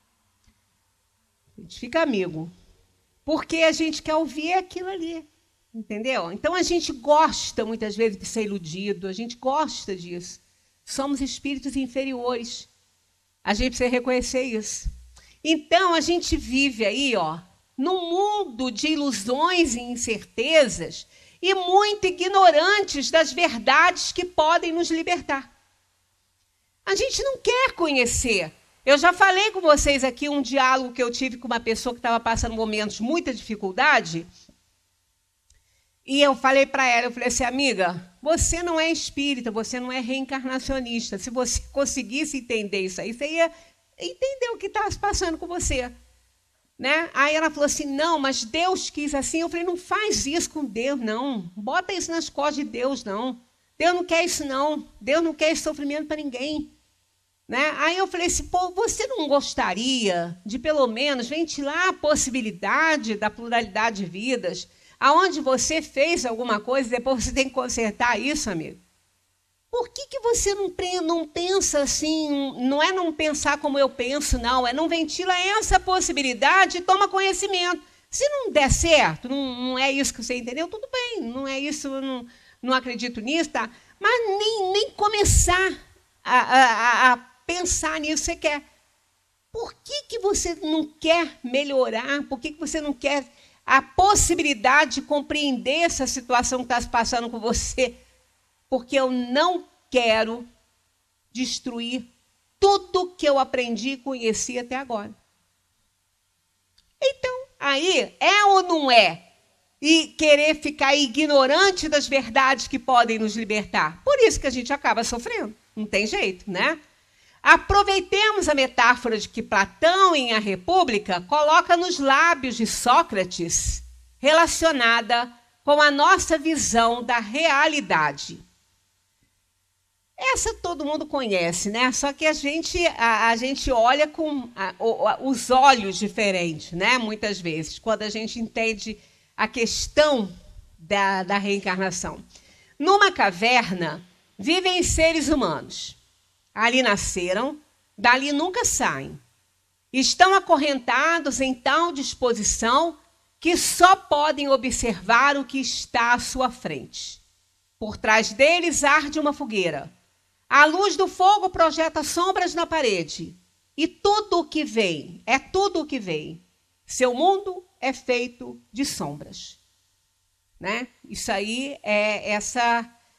A gente fica amigo. Porque a gente quer ouvir aquilo ali. Entendeu? Então, a gente gosta, muitas vezes, de ser iludido. A gente gosta disso. Somos espíritos inferiores. A gente precisa reconhecer isso. Então, a gente vive aí, ó, num mundo de ilusões e incertezas e muito ignorantes das verdades que podem nos libertar. A gente não quer conhecer. Eu já falei com vocês aqui um diálogo que eu tive com uma pessoa que estava passando momentos de muita dificuldade. E eu falei para ela, eu falei assim, amiga, você não é espírita, você não é reencarnacionista. Se você conseguisse entender isso aí, você ia entender o que está se passando com você. Né? Aí ela falou assim, não, mas Deus quis assim. Eu falei, não faz isso com Deus, não. Bota isso nas costas de Deus, não. Deus não quer isso, não. Deus não quer esse sofrimento para ninguém. Né? Aí eu falei assim, pô, você não gostaria de, pelo menos, ventilar a possibilidade da pluralidade de vidas, aonde você fez alguma coisa, depois você tem que consertar isso, amigo? Por que que você não, não pensa assim, não é não pensar como eu penso, não, é não ventila essa possibilidade e toma conhecimento. Se não der certo, não, não é isso que você entendeu, tudo bem, não é isso, eu não, não acredito nisso, tá? Mas nem, nem começar a, a, a pensar nisso você quer. Por que que você não quer melhorar? Por que que você não quer a possibilidade de compreender essa situação que está se passando com você? Porque eu não quero destruir tudo que eu aprendi e conheci até agora. Então, aí, é ou não é? E querer ficar ignorante das verdades que podem nos libertar. Por isso que a gente acaba sofrendo. Não tem jeito, né? Aproveitemos a metáfora de que Platão, em A República, coloca nos lábios de Sócrates, relacionada com a nossa visão da realidade. Essa todo mundo conhece, né? Só que a gente, a, a gente olha com a, a, os olhos diferentes, né? Muitas vezes, quando a gente entende a questão da, da reencarnação. Numa caverna, vivem seres humanos. Ali nasceram, dali nunca saem. Estão acorrentados em tal disposição que só podem observar o que está à sua frente. Por trás deles arde uma fogueira. A luz do fogo projeta sombras na parede. E tudo o que vem, é tudo o que vem. Seu mundo é feito de sombras. Né? Isso aí é essa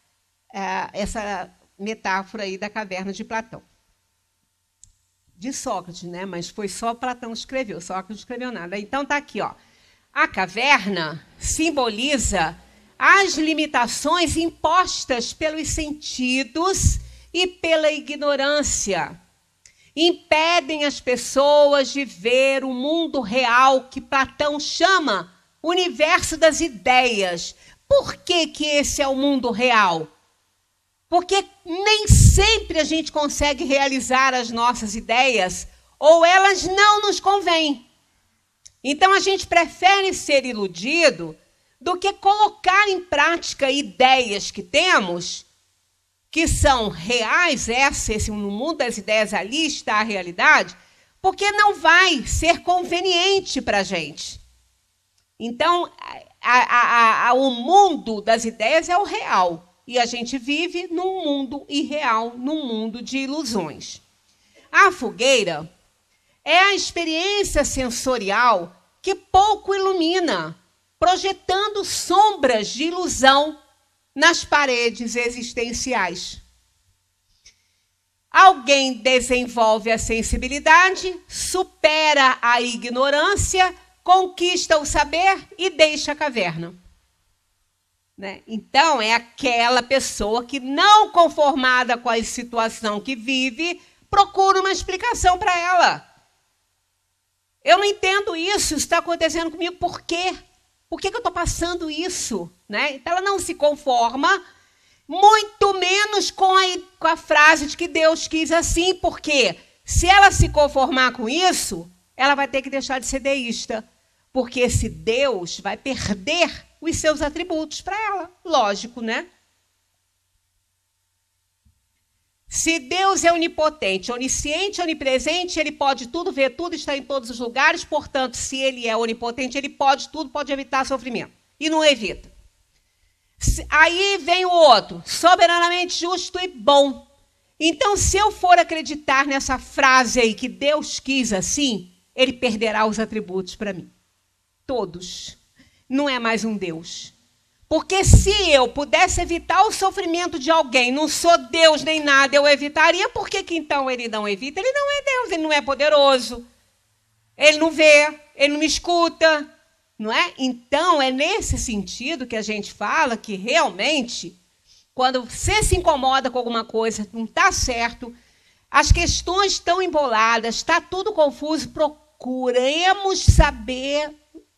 é, essa metáfora aí da caverna de Platão. De Sócrates, né? Mas foi só Platão que escreveu, Sócrates não escreveu nada. Então tá aqui, ó. A caverna simboliza as limitações impostas pelos sentidos e pela ignorância. Impedem as pessoas de ver o mundo real que Platão chama universo das ideias. Por que que esse é o mundo real? Porque nem sempre a gente consegue realizar as nossas ideias ou elas não nos convêm. Então, a gente prefere ser iludido do que colocar em prática ideias que temos, que são reais, essa, esse, no mundo das ideias ali está a realidade, porque não vai ser conveniente para a gente. Então, a, a, a, o mundo das ideias é o real. E a gente vive num mundo irreal, num mundo de ilusões. A fogueira é a experiência sensorial que pouco ilumina, projetando sombras de ilusão nas paredes existenciais. Alguém desenvolve a sensibilidade, supera a ignorância, conquista o saber e deixa a caverna. Né? Então, é aquela pessoa que, não conformada com a situação que vive, procura uma explicação para ela. Eu não entendo isso, isso está acontecendo comigo, por quê? Por que que eu estou passando isso? Né? Então, ela não se conforma, muito menos com a, com a frase de que Deus quis assim, porque se ela se conformar com isso, ela vai ter que deixar de ser deísta, porque esse Deus vai perder os seus atributos para ela. Lógico, né? Se Deus é onipotente, onisciente, onipresente, ele pode tudo, ver tudo, está em todos os lugares, portanto, se ele é onipotente, ele pode tudo, pode evitar sofrimento. E não evita. Aí vem o outro, soberanamente justo e bom. Então, se eu for acreditar nessa frase aí, que Deus quis assim, ele perderá os atributos para mim. Todos. Não é mais um Deus. Porque se eu pudesse evitar o sofrimento de alguém, não sou Deus nem nada, eu evitaria, por que que então ele não evita? Ele não é Deus, ele não é poderoso. Ele não vê, ele não me escuta, não é? Então, é nesse sentido que a gente fala que realmente, quando você se incomoda com alguma coisa, não está certo, as questões estão emboladas, está tudo confuso, procuremos saber...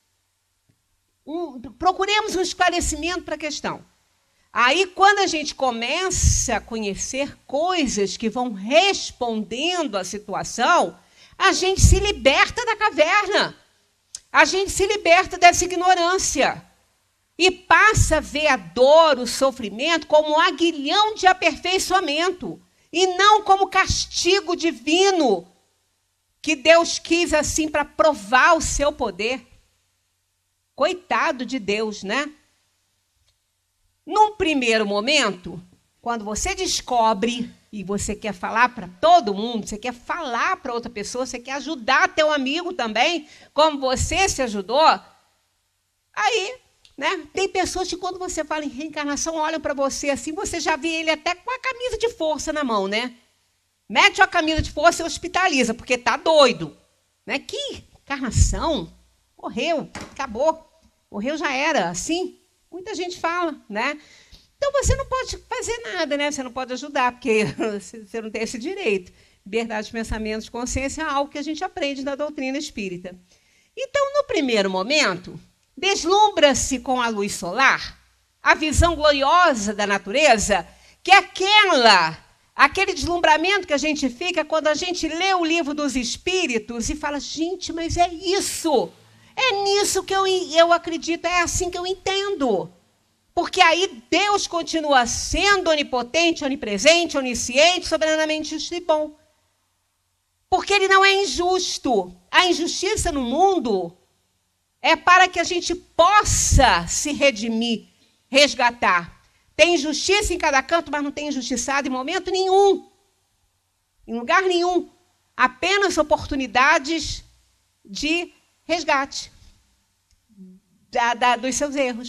Um, procuremos um esclarecimento para a questão. Aí, quando a gente começa a conhecer coisas que vão respondendo à situação, a gente se liberta da caverna, a gente se liberta dessa ignorância e passa a ver a dor, o sofrimento, como um aguilhão de aperfeiçoamento e não como castigo divino que Deus quis assim para provar o seu poder. Coitado de Deus, né? Num primeiro momento, quando você descobre e você quer falar para todo mundo, você quer falar para outra pessoa, você quer ajudar teu amigo também, como você se ajudou, aí, né? Tem pessoas que quando você fala em reencarnação, olham para você assim, você já vê ele até com a camisa de força na mão, né? Mete a camisa de força e hospitaliza, porque tá doido, né? Que encarnação? Morreu, acabou. Morreu, já era, assim. Muita gente fala, né? Então, você não pode fazer nada, né? Você não pode ajudar, porque você não tem esse direito. Liberdade de pensamento, de consciência é algo que a gente aprende na doutrina espírita. Então, no primeiro momento, deslumbra-se com a luz solar a visão gloriosa da natureza, que é aquela, aquele deslumbramento que a gente fica quando a gente lê o livro dos Espíritos e fala, gente, mas é isso... É nisso que eu, eu acredito, é assim que eu entendo. Porque aí Deus continua sendo onipotente, onipresente, onisciente, soberanamente justo e bom. Porque ele não é injusto. A injustiça no mundo é para que a gente possa se redimir, resgatar. Tem injustiça em cada canto, mas não tem injustiçado em momento nenhum. Em lugar nenhum. Apenas oportunidades de resgate da, da, dos seus erros.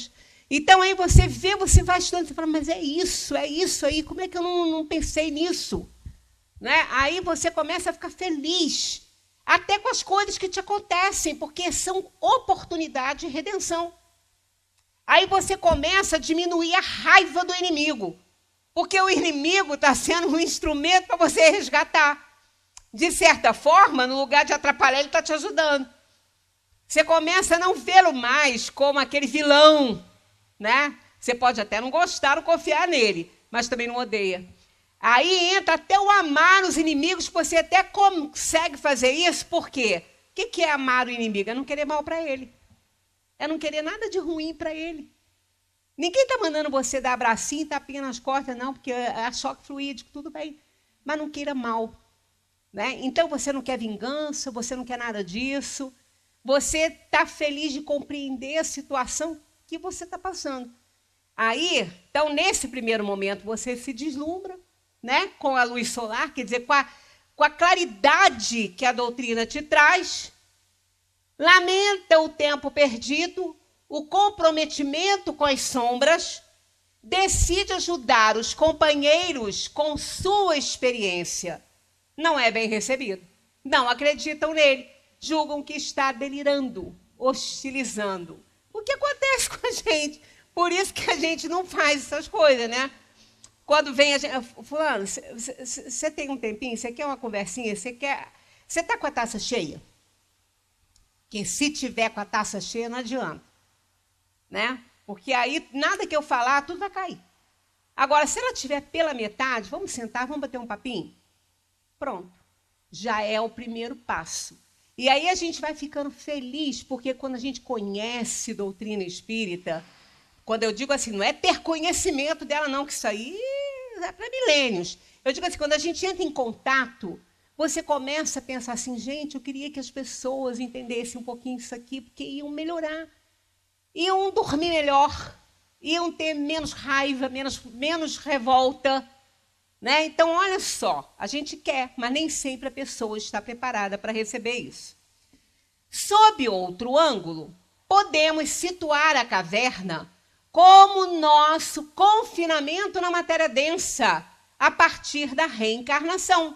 Então, aí você vê, você vai estudando, você fala, mas é isso, é isso aí, como é que eu não, não pensei nisso? Né? Aí você começa a ficar feliz, até com as coisas que te acontecem, porque são oportunidades de redenção. Aí você começa a diminuir a raiva do inimigo, porque o inimigo está sendo um instrumento para você resgatar. De certa forma, no lugar de atrapalhar, ele está te ajudando. Você começa a não vê-lo mais como aquele vilão, né? Você pode até não gostar ou confiar nele, mas também não odeia. Aí entra até o amar os inimigos, você até consegue fazer isso, por quê? O que é amar o inimigo? É não querer mal para ele. É não querer nada de ruim para ele. Ninguém está mandando você dar abracinho e tapinha nas costas, não, porque é choque fluídico, tudo bem. Mas não queira mal. Né? Então, você não quer vingança, você não quer nada disso. Você está feliz de compreender a situação que você está passando. Aí, então, nesse primeiro momento, você se deslumbra, né, com a luz solar, quer dizer, com a, com a claridade que a doutrina te traz, lamenta o tempo perdido, o comprometimento com as sombras, decide ajudar os companheiros com sua experiência. Não é bem recebido. Não acreditam nele, julgam que está delirando, hostilizando. O que acontece com a gente? Por isso que a gente não faz essas coisas, né? Quando vem a gente... Fulano, você tem um tempinho? Você quer uma conversinha? Você quer... Você está com a taça cheia? Que se tiver com a taça cheia, não adianta. Né? Porque aí, nada que eu falar, tudo vai cair. Agora, se ela estiver pela metade, vamos sentar, vamos bater um papinho? Pronto. Já é o primeiro passo. E aí a gente vai ficando feliz, porque quando a gente conhece doutrina espírita, quando eu digo assim, não é ter conhecimento dela, não, que isso aí é para milênios. Eu digo assim, quando a gente entra em contato, você começa a pensar assim, gente, eu queria que as pessoas entendessem um pouquinho isso aqui, porque iam melhorar. Iam dormir melhor, iam ter menos raiva, menos, menos revolta. Né? Então, olha só, a gente quer, mas nem sempre a pessoa está preparada para receber isso. Sob outro ângulo, podemos situar a caverna como nosso confinamento na matéria densa, a partir da reencarnação.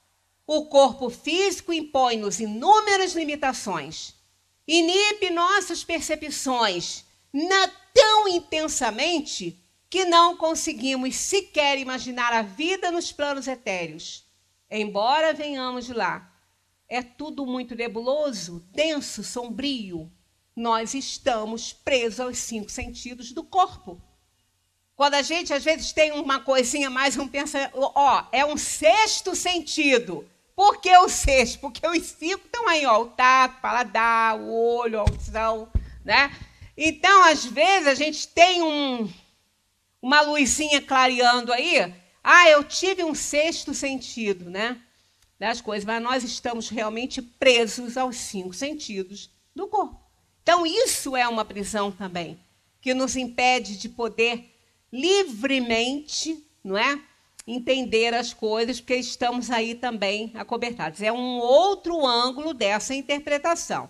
O corpo físico impõe-nos inúmeras limitações, inibe nossas percepções na, tão intensamente que não conseguimos sequer imaginar a vida nos planos etéreos. Embora venhamos de lá, é tudo muito nebuloso, denso, sombrio. Nós estamos presos aos cinco sentidos do corpo. Quando a gente, às vezes, tem uma coisinha a mais, um pensa, ó, é um sexto sentido. Por que o sexto? Porque os cinco estão aí, ó, o tato, o paladar, o olho, a audição, né? Então, às vezes, a gente tem um, uma luzinha clareando aí. Ah, eu tive um sexto sentido, né? Das coisas, mas nós estamos realmente presos aos cinco sentidos do corpo. Então, isso é uma prisão também, que nos impede de poder livremente, não é, entender as coisas, porque estamos aí também acobertados. É um outro ângulo dessa interpretação.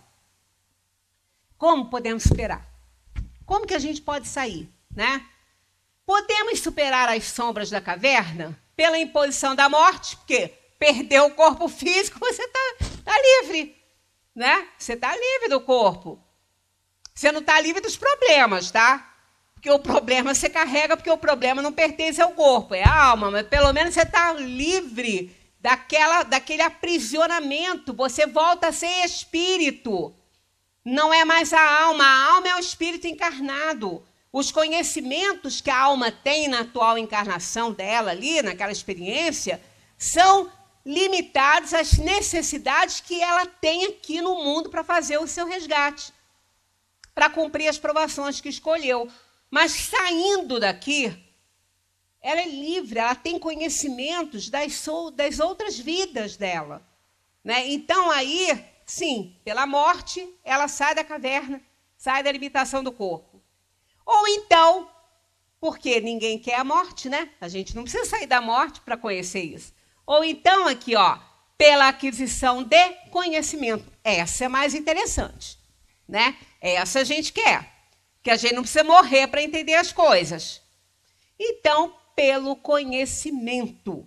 Como podemos superar? Como que a gente pode sair, né? Podemos superar as sombras da caverna pela imposição da morte, porque perdeu o corpo físico, você está tá livre, né? Você está livre do corpo. Você não está livre dos problemas, tá? Porque o problema você carrega, porque o problema não pertence ao corpo, é a alma, mas pelo menos você está livre daquela, daquele aprisionamento, você volta a ser espírito. Não é mais a alma, a alma é o espírito encarnado. Os conhecimentos que a alma tem na atual encarnação dela ali, naquela experiência, são limitados às necessidades que ela tem aqui no mundo para fazer o seu resgate, para cumprir as provações que escolheu. Mas saindo daqui, ela é livre, ela tem conhecimentos das, das outras vidas dela. Né? Então, aí, sim, pela morte, ela sai da caverna, sai da limitação do corpo. Ou então, porque ninguém quer a morte, né? A gente não precisa sair da morte para conhecer isso. Ou então, aqui, ó, pela aquisição de conhecimento. Essa é mais interessante, né? Essa a gente quer. que a gente não precisa morrer para entender as coisas. Então, pelo conhecimento,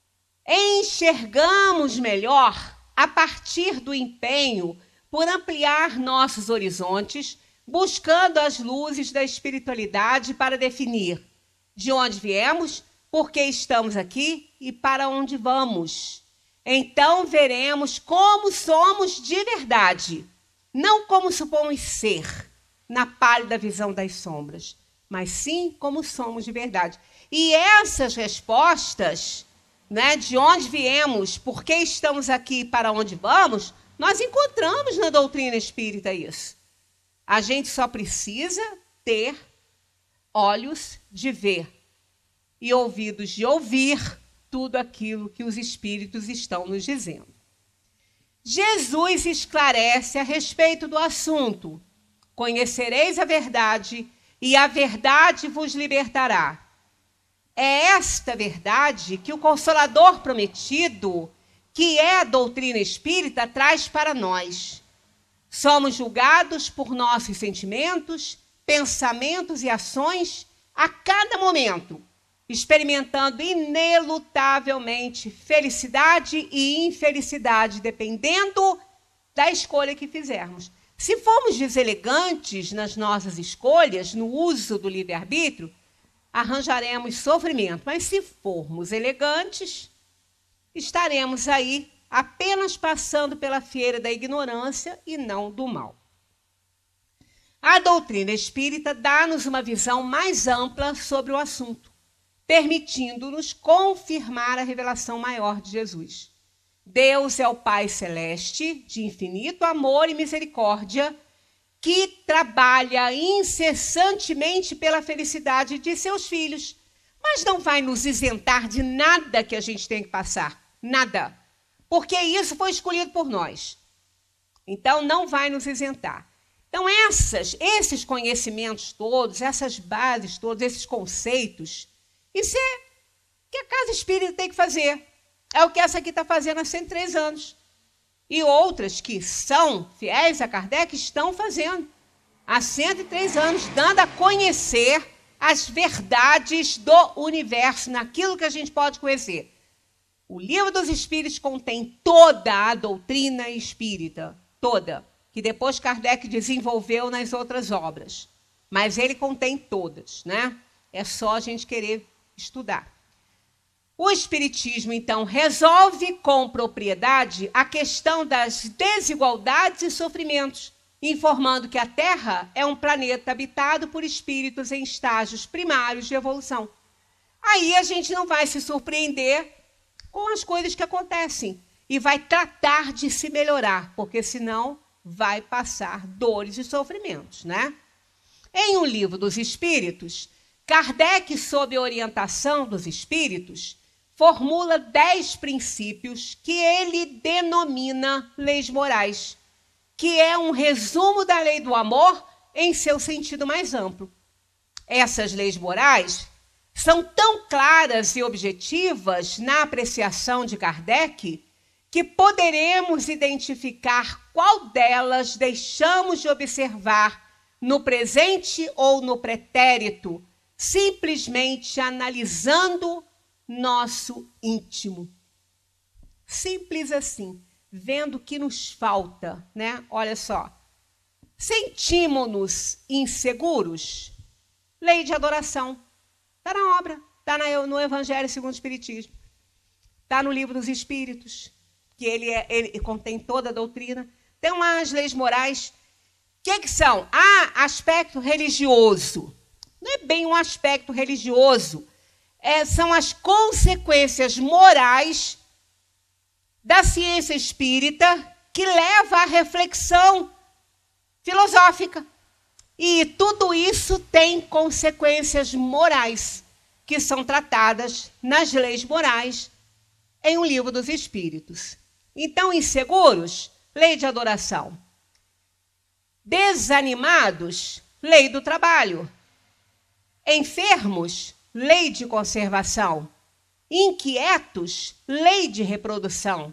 enxergamos melhor a partir do empenho por ampliar nossos horizontes, buscando as luzes da espiritualidade para definir de onde viemos, por que estamos aqui e para onde vamos. Então veremos como somos de verdade, não como supomos ser na pálida visão das sombras, mas sim como somos de verdade. E essas respostas, né, de onde viemos, por que estamos aqui e para onde vamos, nós encontramos na doutrina espírita isso. A gente só precisa ter olhos de ver e ouvidos de ouvir tudo aquilo que os espíritos estão nos dizendo. Jesus esclarece a respeito do assunto. Conhecereis a verdade e a verdade vos libertará. É esta verdade que o Consolador prometido, que é a doutrina espírita, traz para nós. Somos julgados por nossos sentimentos, pensamentos e ações a cada momento, experimentando inelutavelmente felicidade e infelicidade, dependendo da escolha que fizermos. Se formos deselegantes nas nossas escolhas, no uso do livre-arbítrio, arranjaremos sofrimento. Mas se formos elegantes, estaremos aí apenas passando pela feira da ignorância e não do mal. A doutrina espírita dá-nos uma visão mais ampla sobre o assunto, permitindo-nos confirmar a revelação maior de Jesus. Deus é o Pai Celeste, de infinito amor e misericórdia, que trabalha incessantemente pela felicidade de seus filhos, mas não vai nos isentar de nada que a gente tem que passar. Nada. Porque isso foi escolhido por nós. Então, não vai nos isentar. Então, essas, esses conhecimentos todos, essas bases todas, esses conceitos, isso é o que a Casa Espírita tem que fazer. É o que essa aqui está fazendo há cento e três anos. E outras que são fiéis a Kardec estão fazendo há cento e três anos, dando a conhecer as verdades do universo, naquilo que a gente pode conhecer. O Livro dos Espíritos contém toda a doutrina espírita, toda, que depois Kardec desenvolveu nas outras obras. Mas ele contém todas, né? É só a gente querer estudar. O Espiritismo, então, resolve com propriedade a questão das desigualdades e sofrimentos, informando que a Terra é um planeta habitado por espíritos em estágios primários de evolução. Aí a gente não vai se surpreender com as coisas que acontecem e vai tratar de se melhorar, porque senão vai passar dores e sofrimentos, né? Em O Livro dos Espíritos, Kardec, sob orientação dos espíritos, formula dez princípios que ele denomina leis morais, que é um resumo da lei do amor em seu sentido mais amplo. Essas leis morais são tão claras e objetivas na apreciação de Kardec que poderemos identificar qual delas deixamos de observar no presente ou no pretérito, simplesmente analisando nosso íntimo. Simples assim, vendo o que nos falta, né? Olha só. Sentimos-nos inseguros? Lei de adoração. Está na obra, está no Evangelho segundo o Espiritismo. Está no Livro dos Espíritos, que ele, é, ele contém toda a doutrina. Tem umas leis morais. O que, que são? Ah, aspecto religioso. Não é bem um aspecto religioso. É, são as consequências morais da ciência espírita que leva à reflexão filosófica. E tudo isso tem consequências morais, que são tratadas nas leis morais em O Livro dos Espíritos. Então, inseguros, lei de adoração. Desanimados, lei do trabalho. Enfermos, lei de conservação. Inquietos, lei de reprodução.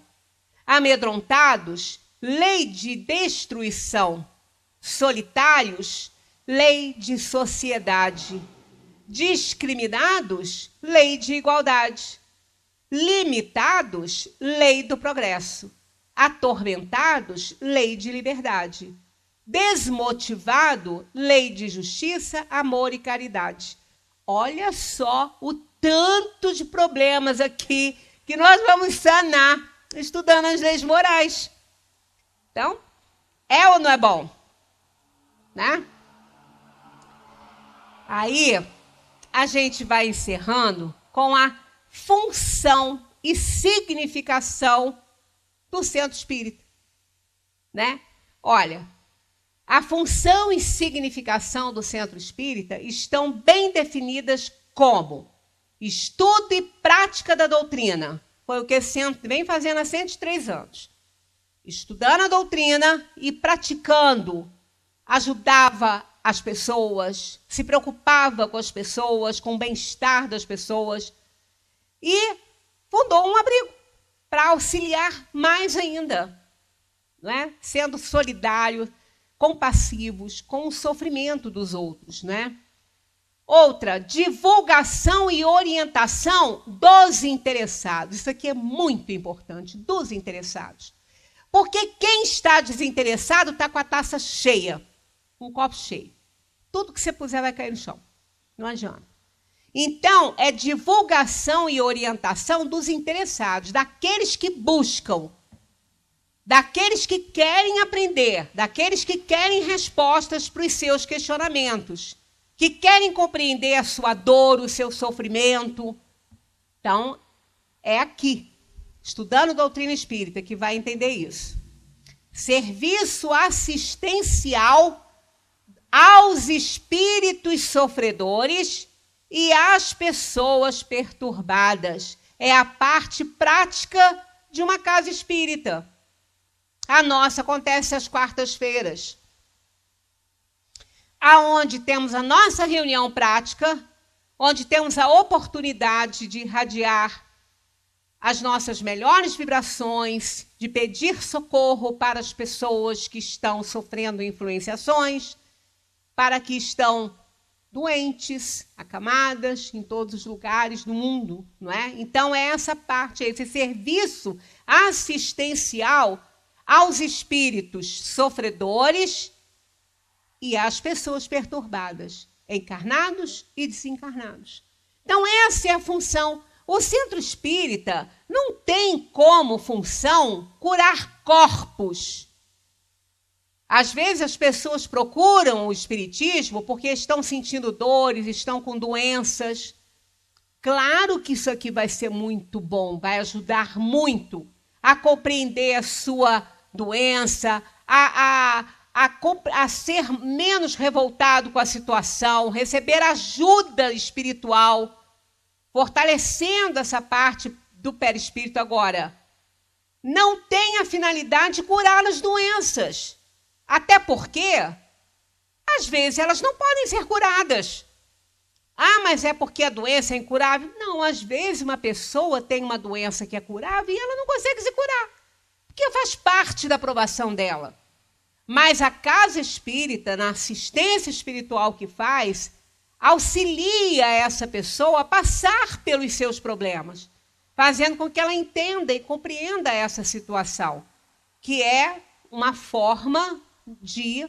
Amedrontados, lei de destruição. Solitários, lei de sociedade. Discriminados, lei de igualdade. Limitados, lei do progresso. Atormentados, lei de liberdade. Desmotivado, lei de justiça, amor e caridade. Olha só o tanto de problemas aqui que nós vamos sanar estudando as leis morais. Então, é ou não é bom? Né? Aí, a gente vai encerrando com a função e significação do centro espírita. Né? Olha, a função e significação do centro espírita estão bem definidas como estudo e prática da doutrina. Foi o que o centro vem fazendo há cento e três anos. Estudando a doutrina e praticando, ajudava as pessoas, se preocupava com as pessoas, com o bem-estar das pessoas e fundou um abrigo para auxiliar mais ainda, não é? Sendo solidário, compassivos com o sofrimento dos outros, né? Outra, divulgação e orientação dos interessados. Isso aqui é muito importante, dos interessados. Porque quem está desinteressado está com a taça cheia, com um copo cheio. Tudo que você puser vai cair no chão. Não adianta. Então, é divulgação e orientação dos interessados, daqueles que buscam, daqueles que querem aprender, daqueles que querem respostas para os seus questionamentos, que querem compreender a sua dor, o seu sofrimento. Então, é aqui, estudando doutrina espírita, que vai entender isso. Serviço assistencial aos espíritos sofredores e às pessoas perturbadas. É a parte prática de uma casa espírita. A nossa acontece às quartas-feiras, aonde temos a nossa reunião prática, onde temos a oportunidade de irradiar as nossas melhores vibrações, de pedir socorro para as pessoas que estão sofrendo influenciações, para que estão doentes, acamadas em todos os lugares do mundo, não é? Então, é essa parte, esse serviço assistencial aos espíritos sofredores e às pessoas perturbadas, encarnados e desencarnados. Então, essa é a função. O centro espírita não tem como função curar corpos. Às vezes as pessoas procuram o espiritismo porque estão sentindo dores, estão com doenças. Claro que isso aqui vai ser muito bom, vai ajudar muito a compreender a sua doença, a, a, a, a ser menos revoltado com a situação, receber ajuda espiritual, fortalecendo essa parte do perispírito. Agora, não tem a finalidade de curar as doenças. Até porque, às vezes, elas não podem ser curadas. Ah, mas é porque a doença é incurável? Não, às vezes uma pessoa tem uma doença que é curável e ela não consegue se curar, porque faz parte da aprovação dela. Mas a casa espírita, na assistência espiritual que faz, auxilia essa pessoa a passar pelos seus problemas, fazendo com que ela entenda e compreenda essa situação, que é uma forma de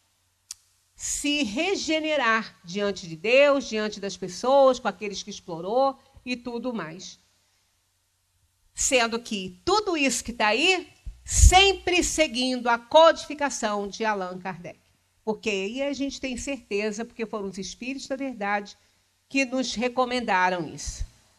se regenerar diante de Deus, diante das pessoas, com aqueles que explorou e tudo mais. Sendo que tudo isso que está aí, sempre seguindo a codificação de Allan Kardec. Porque aí a gente tem certeza, porque foram os espíritos da verdade que nos recomendaram isso.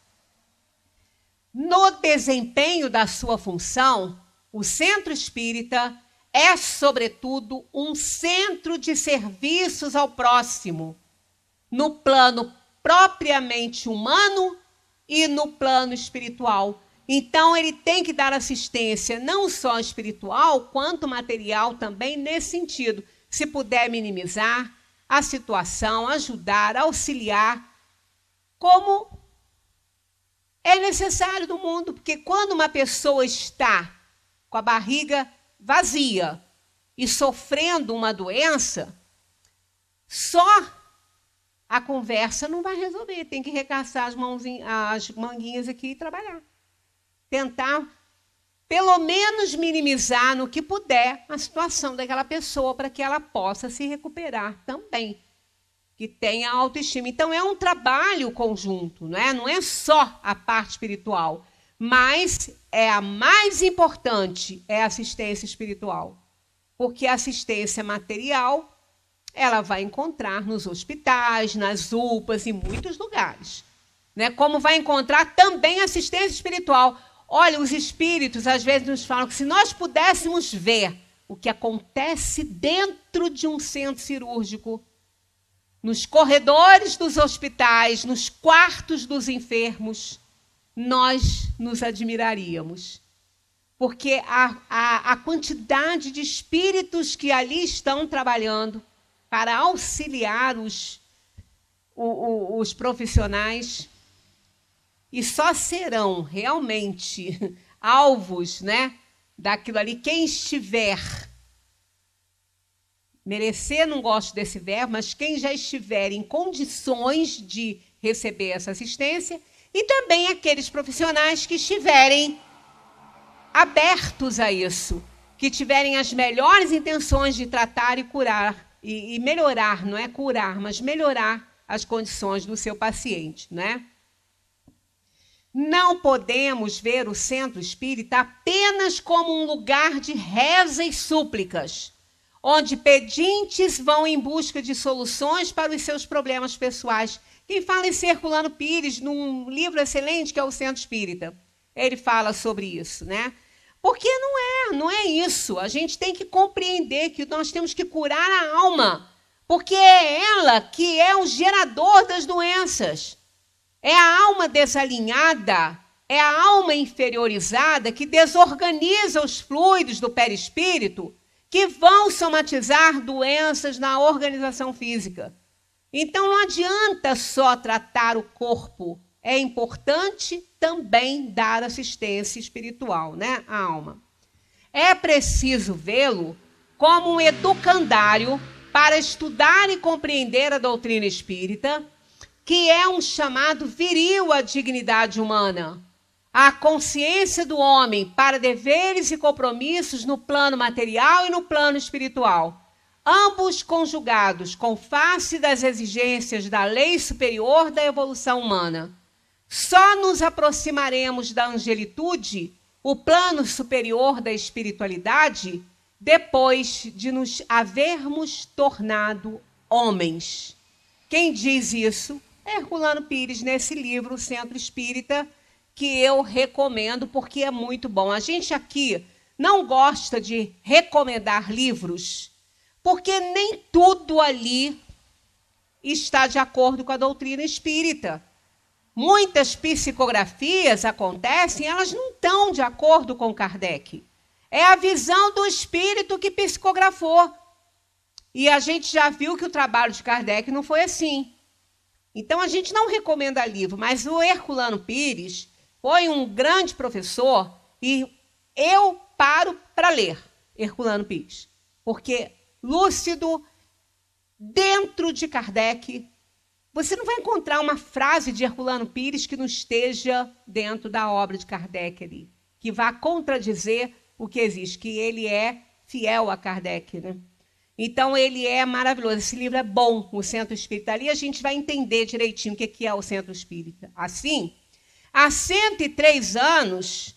No desempenho da sua função, o centro espírita é, sobretudo, um centro de serviços ao próximo, no plano propriamente humano e no plano espiritual. Então, ele tem que dar assistência não só espiritual, quanto material também nesse sentido. Se puder minimizar a situação, ajudar, auxiliar, como é necessário no mundo. Porque quando uma pessoa está com a barriga vazia e sofrendo uma doença, Só a conversa não vai resolver. Tem que recaçar as, mãozinhas, as manguinhas aqui e trabalhar. Tentar, pelo menos, minimizar no que puder a situação daquela pessoa para que ela possa se recuperar também, que tenha autoestima. Então, é um trabalho conjunto, não é? Não é só a parte espiritual, mas é a mais importante, é a assistência espiritual. Porque a assistência material, ela vai encontrar nos hospitais, nas U P As, em muitos lugares. Né? Como vai encontrar também assistência espiritual. Olha, os espíritos às vezes nos falam que se nós pudéssemos ver o que acontece dentro de um centro cirúrgico, nos corredores dos hospitais, nos quartos dos enfermos, nós nos admiraríamos. Porque a, a, a quantidade de espíritos que ali estão trabalhando para auxiliar os, o, o, os profissionais, e só serão realmente alvos, né, daquilo ali quem estiver, merecer, não gosto desse verbo, mas quem já estiver em condições de receber essa assistência, e também aqueles profissionais que estiverem abertos a isso, que tiverem as melhores intenções de tratar e curar, e, e melhorar, não é curar, mas melhorar as condições do seu paciente, né? Não podemos ver o centro espírita apenas como um lugar de reza e súplicas, onde pedintes vão em busca de soluções para os seus problemas pessoais. Quem fala isso é Herculano Pires, num livro excelente que é o Centro Espírita. Ele fala sobre isso, né? Porque não é, não é isso. A gente tem que compreender que nós temos que curar a alma, porque é ela que é o gerador das doenças. É a alma desalinhada, é a alma inferiorizada que desorganiza os fluidos do perispírito que vão somatizar doenças na organização física. Então não adianta só tratar o corpo, é importante também dar assistência espiritual, né, à alma. É preciso vê-lo como um educandário para estudar e compreender a doutrina espírita, que é um chamado viril à dignidade humana, à consciência do homem para deveres e compromissos no plano material e no plano espiritual, ambos conjugados com face das exigências da lei superior da evolução humana. Só nos aproximaremos da angelitude, o plano superior da espiritualidade, depois de nos havermos tornado homens. Quem diz isso é Herculano Pires, nesse livro, Centro Espírita, que eu recomendo porque é muito bom. A gente aqui não gosta de recomendar livros, porque nem tudo ali está de acordo com a doutrina espírita. Muitas psicografias acontecem, elas não estão de acordo com Kardec. É a visão do espírito que psicografou. E a gente já viu que o trabalho de Kardec não foi assim. Então, a gente não recomenda livro, mas o Herculano Pires foi um grande professor e eu paro para ler Herculano Pires. Porque lúcido, dentro de Kardec, você não vai encontrar uma frase de Herculano Pires que não esteja dentro da obra de Kardec ali, que vá contradizer o que existe, que ele é fiel a Kardec, né? Então, ele é maravilhoso. Esse livro é bom, o Centro Espírita. Ali a gente vai entender direitinho o que é o Centro Espírita. Assim, há cento e três anos,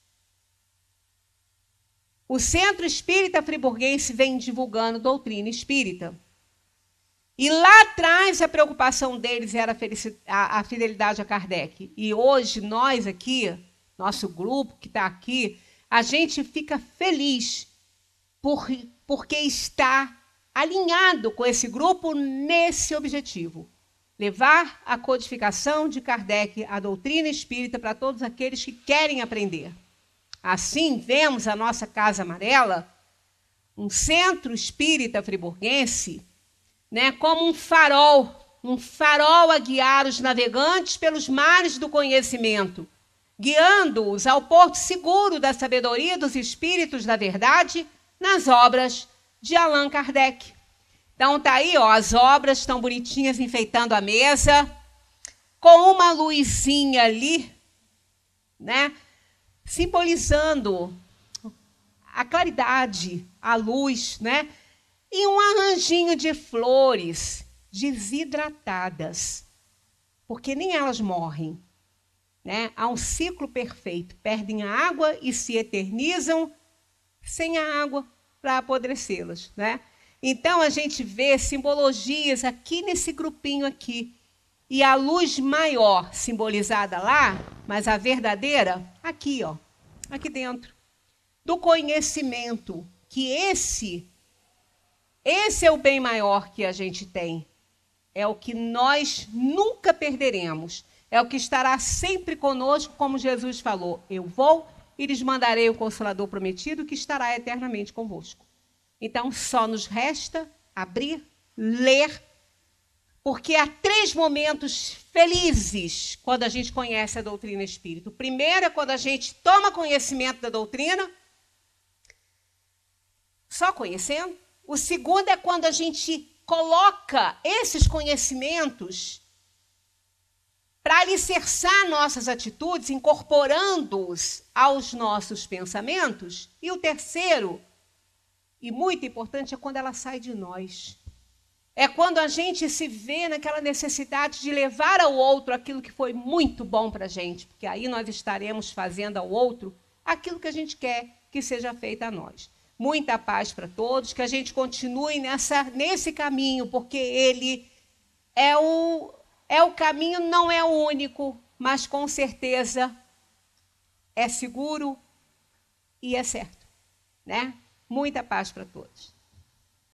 o Centro Espírita Friburguense vem divulgando doutrina espírita. E lá atrás a preocupação deles era a fidelidade a Kardec. E hoje nós aqui, nosso grupo que está aqui, a gente fica feliz por, porque está alinhado com esse grupo nesse objetivo. Levar a codificação de Kardec, a doutrina espírita, para todos aqueles que querem aprender. Assim, vemos a nossa Casa Amarela, um centro espírita friburguense, né, como um farol, um farol a guiar os navegantes pelos mares do conhecimento, guiando-os ao porto seguro da sabedoria dos espíritos da verdade nas obras de Allan Kardec. Então tá aí, ó, as obras tão bonitinhas enfeitando a mesa, com uma luzinha ali, né? Simbolizando a claridade, a luz, né? E um arranjinho de flores desidratadas, porque nem elas morrem, né? Há um ciclo perfeito, perdem a água e se eternizam sem a água para apodrecê-las, né? Então a gente vê simbologias aqui nesse grupinho aqui, e a luz maior simbolizada lá, mas a verdadeira aqui, ó, aqui dentro, do conhecimento, que esse esse é o bem maior que a gente tem. É o que nós nunca perderemos. É o que estará sempre conosco, como Jesus falou. Eu vou e lhes mandarei o Consolador prometido, que estará eternamente convosco. Então, só nos resta abrir, ler, porque há três momentos felizes quando a gente conhece a doutrina espírita. O primeiro é quando a gente toma conhecimento da doutrina, só conhecendo. O segundo é quando a gente coloca esses conhecimentos para alicerçar nossas atitudes, incorporando-os aos nossos pensamentos. E o terceiro, e muito importante, é quando ela sai de nós. É quando a gente se vê naquela necessidade de levar ao outro aquilo que foi muito bom para a gente, porque aí nós estaremos fazendo ao outro aquilo que a gente quer que seja feito a nós. Muita paz para todos, que a gente continue nessa, nesse caminho, porque ele é o, é o caminho, não é o único, mas com certeza é seguro e é certo, né? Muita paz para todos.